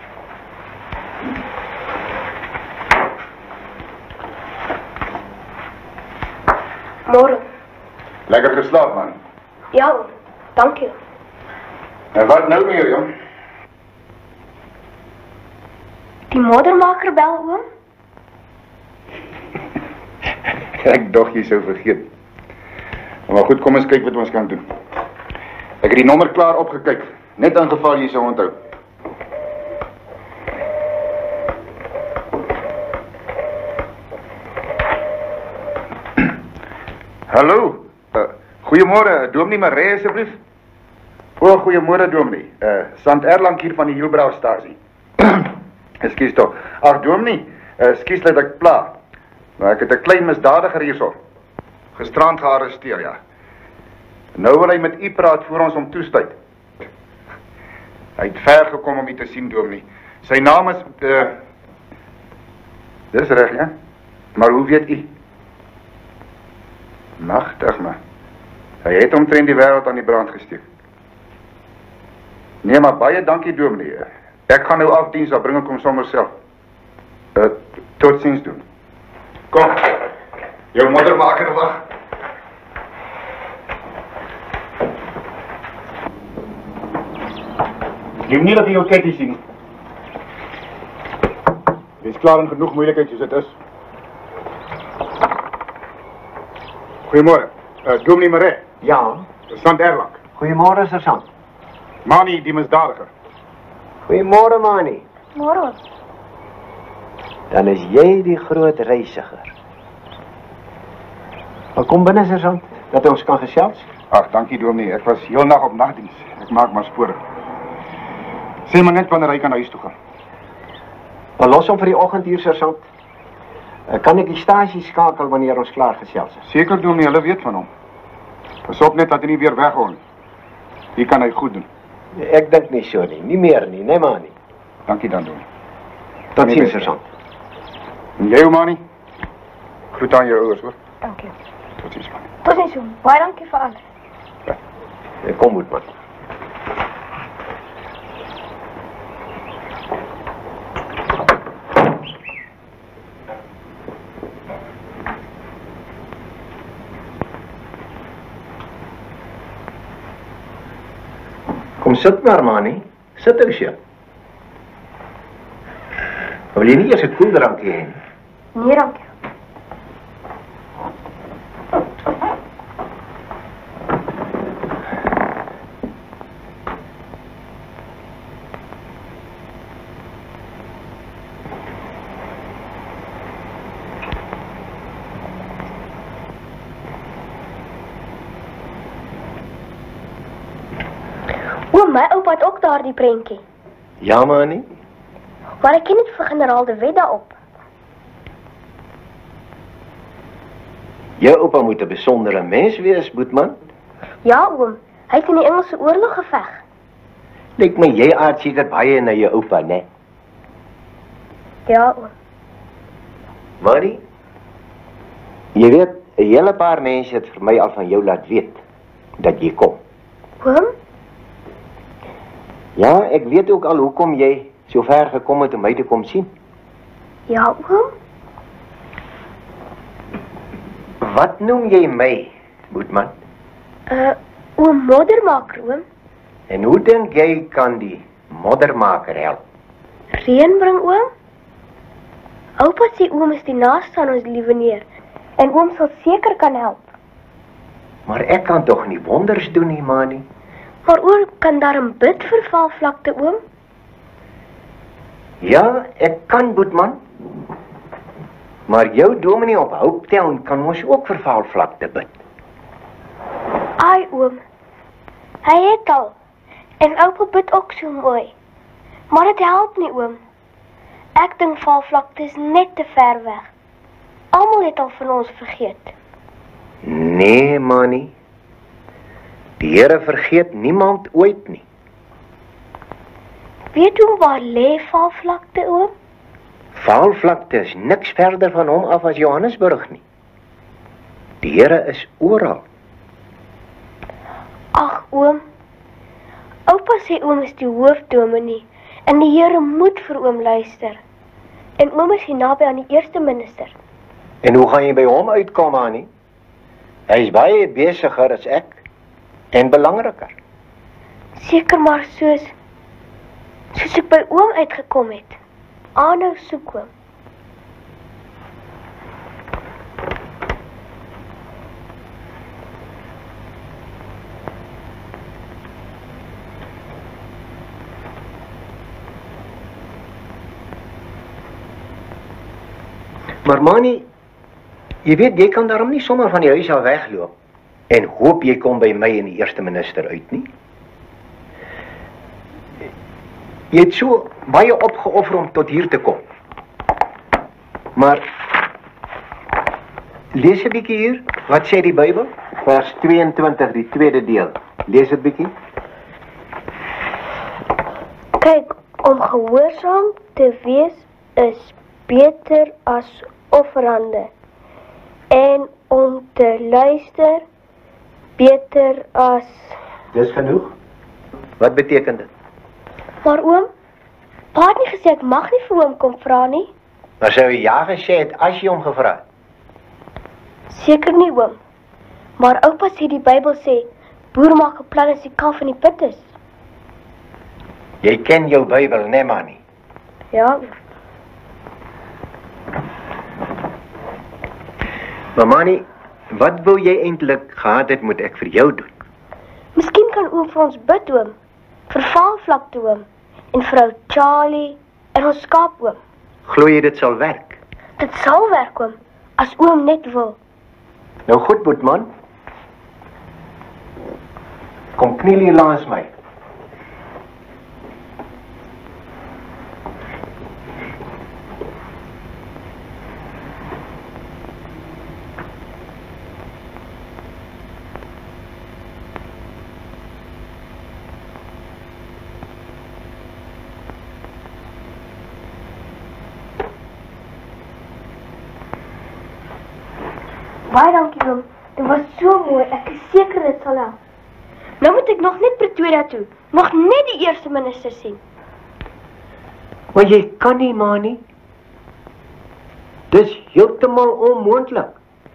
Môre. Lekker geslaap, man. Ja, oom. Dankie. En wat nou met jou, jong? Die moddermaker bel, oom? Ek dog jy sou vergeet. Maar goed, kom ons kyk wat ons kan doen. Ek het die nommer klaar opgekyk, net in geval jy sou onthou. Hallo. Goeiemôre, Dominee Marais asseblief. O, goeiemôre Dominee. Sant Erlank hier van die Hielbraustasie. Ekskuus tog. Ag Dominee, ekskuus dat ek pla. Maar ek het 'n klein misdadiger hierso. Gisterand gearresteer, ja. Nou wil hy met u praat voor ons hom toestuit. Hy het ver gekom om u te sien, Dominee. Sy naam is Dis reg, ja? Maar hoe weet u? Magtig, man. Hy het omtrent die wêreld aan die brand gesteek. Nee, maar baie dankie, Dominee. Ek gaan nou afdiens, dan bring ek hom sommer self. Tot ziens doen. Kom, jou moddermaker wag. Neem nie dat jy jou ketty sien. Wees klaar en genoeg moeilikheid soos dit is. Goeiemôre. Dominee Marais. Ja. Sergeant Erlank. Goeiemôre, sergeant. Manie, die misdadiger. Goeiemôre, Manie. Môre. Dan is jy die groot reisiger. Maar kom binne, sergeant, dat ons kan gesels. Ag, dankie Dominee. Ek was heel nag op nagdiens. Ek maak maar spore. Sê maar net wanneer hy kan huis toe gaan. Maar los hom vir die oggend hier, sergeant. Kan ek die stasie skakel wanneer ons klaar gesels is? Seker Dominee, hulle weet van hom. Pas op net dat hy nie weer weghou nie. Hier kan hy goed doen. Ek dink nie so nie. Nie meer nie, nee Manie. Dankie dan, Dominee. Tot ziens, sergeant. En jy, Manie? Groet aan jou ouers, hoor. Dankie. Tot ziens, Manie. Tot ziens, oom. Baie dankie vir alles. Kom goed, man. Kom sit maar, Manie. Sit ou seun. Wil jy nie eers 'n koeldrankie hê nie? Nee, dankie. Oom, my oupa het ook daardie prentjie. Ja, Manie. Maar ek ken niet vir generaal de Wet daarop. Jou oupa moet 'n besondere mens wees, Boetman. Ja, oom. Hy het in die Engelse oorlog geveg. Lyk my jy aard seker baie na jou oupa, né? Ja, oom. Manie? Jy weet, 'n hele paar mense het vir my al van jou laat weet dat jy kom. Oom? Ja, ek weet ook al hoekom jy so ver gekom het om my te kom sien. Ja, oom? Wat noem jy my, Boetman? Oom moddermaker, oom. En hoe dink jy kan die moddermaker help? Reën bring, oom? Oupa sê oom is die naaste aan ons liewe neer. En oom sal seker kan help. Maar ek kan tog nie wonders doen nie, Manie. Maar oom kan daarom bid vir valvlakte, oom? Ja, ek kan, Boetman. Maar jou dominee op Haupttown kan ons ook vir valvlakte bid. Ai, oom. Hy het al. En oupa bid ook so mooi. Maar dit help nie, oom. Ek dink valvlakte is net te ver weg. Almal het al van ons vergeet. Nee, Manie. Die Here vergeet niemand ooit nie. Weet oom waar lê valvlakte, oom? Valvlakte is niks verder van hom af as Johannesburg nie. Die Here is oral. Ag, oom. Oupa sê oom is die hoofdominee en die Here moet vir oom luister. En oom is hier naby aan die eerste minister. En hoe gaan jy by hom uitkom, Manie? Hy is baie besiger as ek en belangriker. Seker maar soos ek by oom uitgekom het. Aanhou soek oom. Maar Manie, jy weet, jy kan daarom nie sommer van die huis af wegloop en hoop jy kom by my en die eerste minister uit nie. Jy het so baie opgeoffer om tot hier te kom. Maar lees 'n bietjie hier, wat sê die Bybel? Vers 22, die tweede deel. Lees dit bietjie. Kyk, om gehoorsaam te wees is beter as offerande. En om te luister beter as... Dis genoeg. Wat beteken dit? Maar oom, pa het nie gesê ek mag nie vir oom kom vra nie. Maar sou jy ja gesê het as jy hom gevra het? Seker nie oom. Maar oupa sê die Bybel sê, boer maak 'n plan as die kalf in die put is. Jy ken jou Bybel, nee Manie. Ja. Maar Manie, wat wou jy eintlik gehad het moet ek vir jou doen? Miskien kan oom vir ons bid oom, vir Vaalvlakte oom, en vrou Charlie, en ons skaap oom. Glo jy dit sal werk? Dit sal werk oom, as oom net wil. Nou goed, boetman. Kom kniel hier langs my. Baie dankie oom, dit was so mooi, ek is seker dit sal help. Nou moet ek nog net Pretoria toe, nog net die eerste minister sien. Maar jy kan nie, Manie. Dis heeltemal onmoontlik.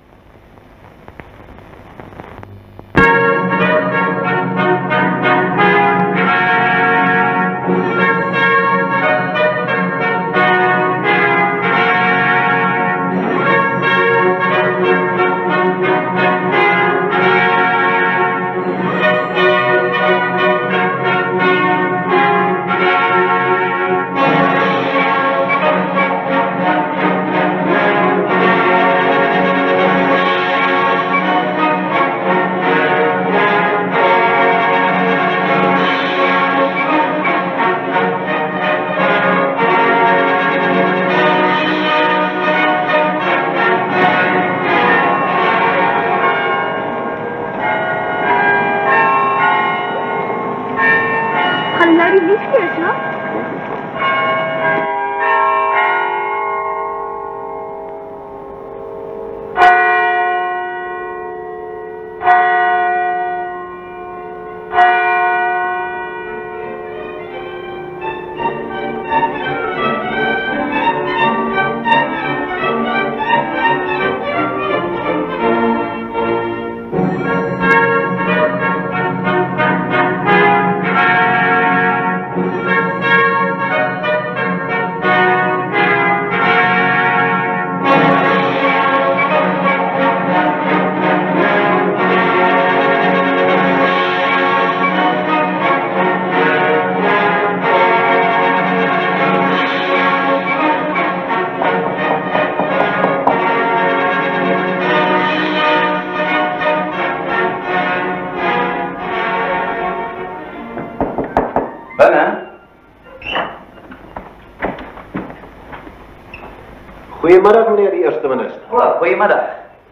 Goeiemiddag, meneer die eerste minister. Goeiemiddag.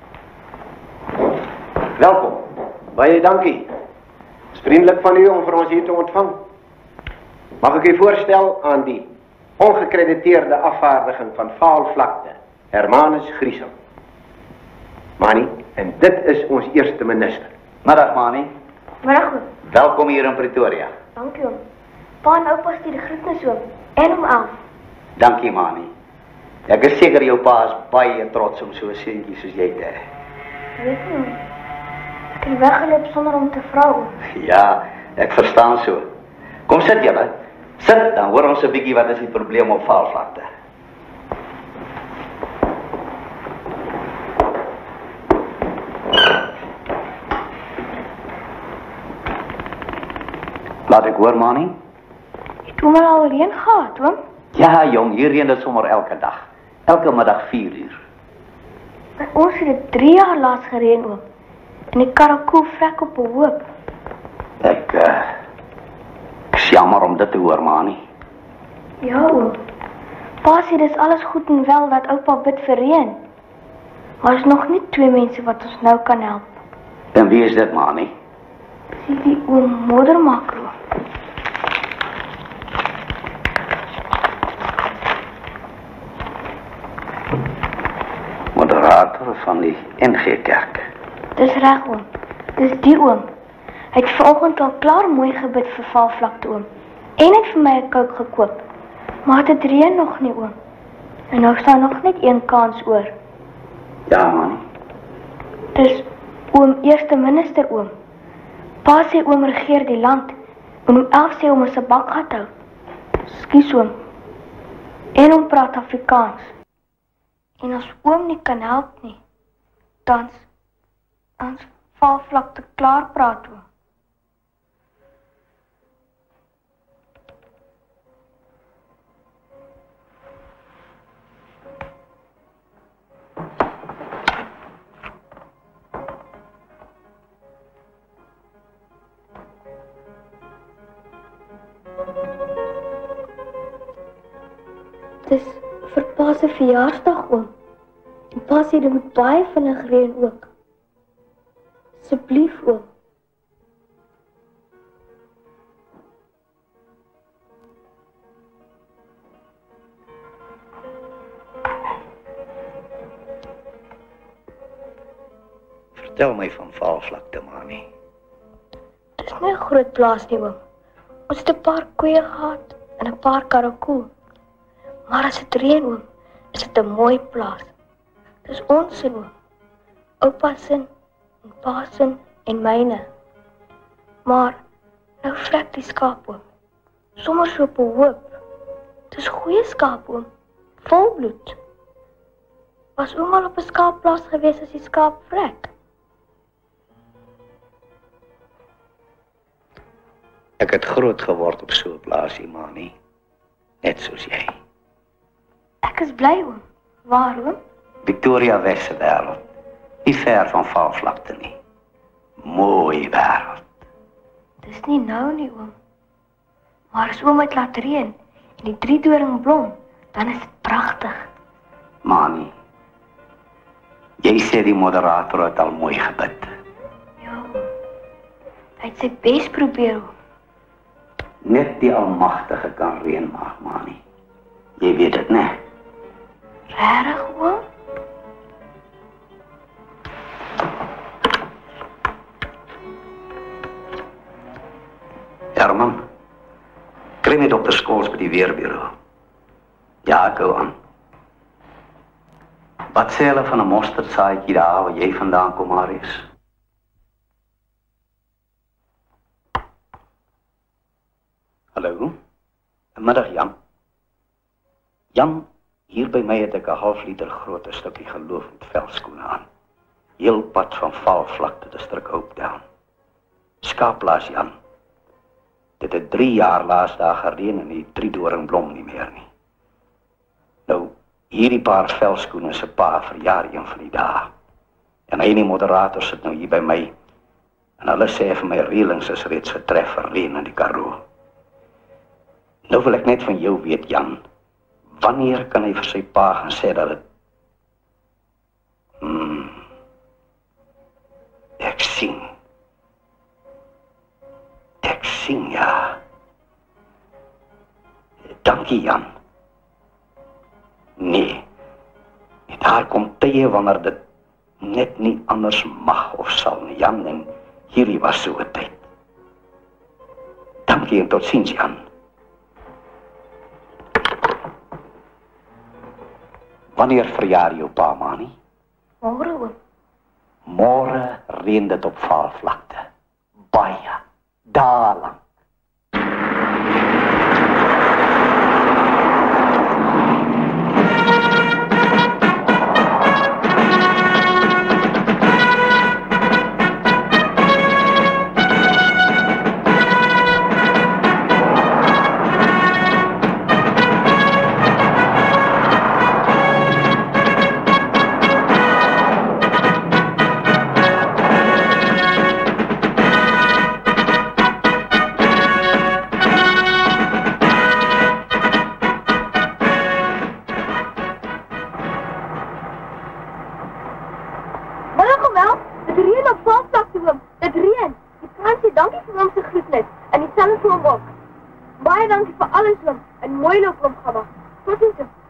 Welkom. Baie dankie. Het is vriendelijk van u om vir ons hier te ontvang. Mag ek u voorstel aan die ongekrediteerde afvaardiging van Vaalvlakte, Hermanus Griesel. Manie, en dit is ons eerste minister. Middag, Manie. Middag oom. Welkom hier in Pretoria. Dankie oom. Pa en oupa stuur die groetnis oom, en Oom Alf. Dankie, Manie. Ek is seker jou pa is baie trots om so 'n seentjie soos jy te hê. Weet nie, ek het weggeloop sonder om te vra oom. Ja, ek verstaan so. Kom sit julle. Sit, dan hoor ons 'n bietjie wat is die probleem op Vaalvlakte. Laat ek hoor, Manie. Het oom al alleen gehad, oom? Ja, jong, hier reën dit sommer elke dag. Elke middag 4 uur. By ons het dit 3 jaar laas gereën, oom. En die Karoo vrek op 'n hoop. Ek is jammer om dit te hoor, Manie. Ja, oom. Pa sê dis alles goed en wel dat oupa bid vir reën. Maar is nog net 2 mense wat ons nou kan help. En wie is dit, Manie? Sien die oom Moderator. Moderator, van die NG Kerk. Dis reg, oom. Dis die oom. Hy het vanoggend al klaar mooi gebid vir Vaalvlakte, oom. En het vir my 'n kook gekoop. Maar dit reën nog nie, oom. En nou staan nog net een kans oor. Ja, man. Dis oom eerste minister, oom. Pa sê oom regeer die land. En Oom Alf sê oom is 'n bakgat hou. Skus, oom. En oom praat Afrikaans. En as oom nie kan help nie, dan Vaalvlakte klaar praat, oom. Dis vir pa se verjaarsdag, oom. En pa sê dit moet baie vinnig reën ook. Asseblief, oom. Vertel my van Vaalvlakte, Manie. Dis nie 'n groot plaas nie, oom. Ons het 'n paar koeie gehad en 'n paar Karoo. Maar as dit reën, oom, is dit 'n mooi plaas. Dis ons se, oom. Oupa se en pa se en myne. Maar nou vrek die skaap, oom. Sommer so op 'n hoop. Dis goeie skaap, oom. Volbloed. Was oom al op 'n skaapplaas gewees as die skaap vrek? Ek het groot geword op so 'n plaasie, Manie. Net soos jy. Ek is bly, oom. Waar, oom? Victoria Wesse wêreld. Nie ver van Vaalvlakte nie. Mooi wêreld. Dis nie nou nie, oom. Maar as oom het laat reën en die 3 doring blom, dan is dit pragtig. Manie, jy sê die moderator het al mooi gebid. Ja, oom. Hy het sy bes probeer, oom. Net die Almagtige kan reën maak, Manie. Jy weet dit, né? Regtig, oom? Herman, kry my dokter Skools by die weerbureau. Ja, ek hou aan. Wat sê hulle van 'n mosterdsaadjie daar waar jy vandaan kom, Marius? Hallo? Middag, Jan. Jan, hier by my het ek 'n half liter groot stukkie geloof met velskoene aan. Heel pad van Vaalvlakte distrik Hooptown. Skaapplaas, Jan. Dit het 3 jaar laas daar gereën en die 3 doring blom nie meer nie. Nou, hierdie paar velskoene se pa verjaar een van die dae. En hy en die moderator sit nou hier by my. En hulle sê vir my reëlings is reeds getref vir reën in die Karoo. Nou wil ek net van jou weet, Jan. Wanneer kan hy vir sy pa gaan sê dat het... Ek sien. Ek sien, ja. Dankie, Jan. Nee, daar kom tye wanneer dit net nie anders mag of sal nie, Jan, en hierdie was so 'n tyd. Dankie en tot ziens, Jan. Wanneer verjaar jou pa, Manie? Môre, oom. Môre reën dit op Vaalvlakte. Baie. Daar lank. Baie dankie vir alles, oom. En mooi loop, oom, Gabba. Tot ziens.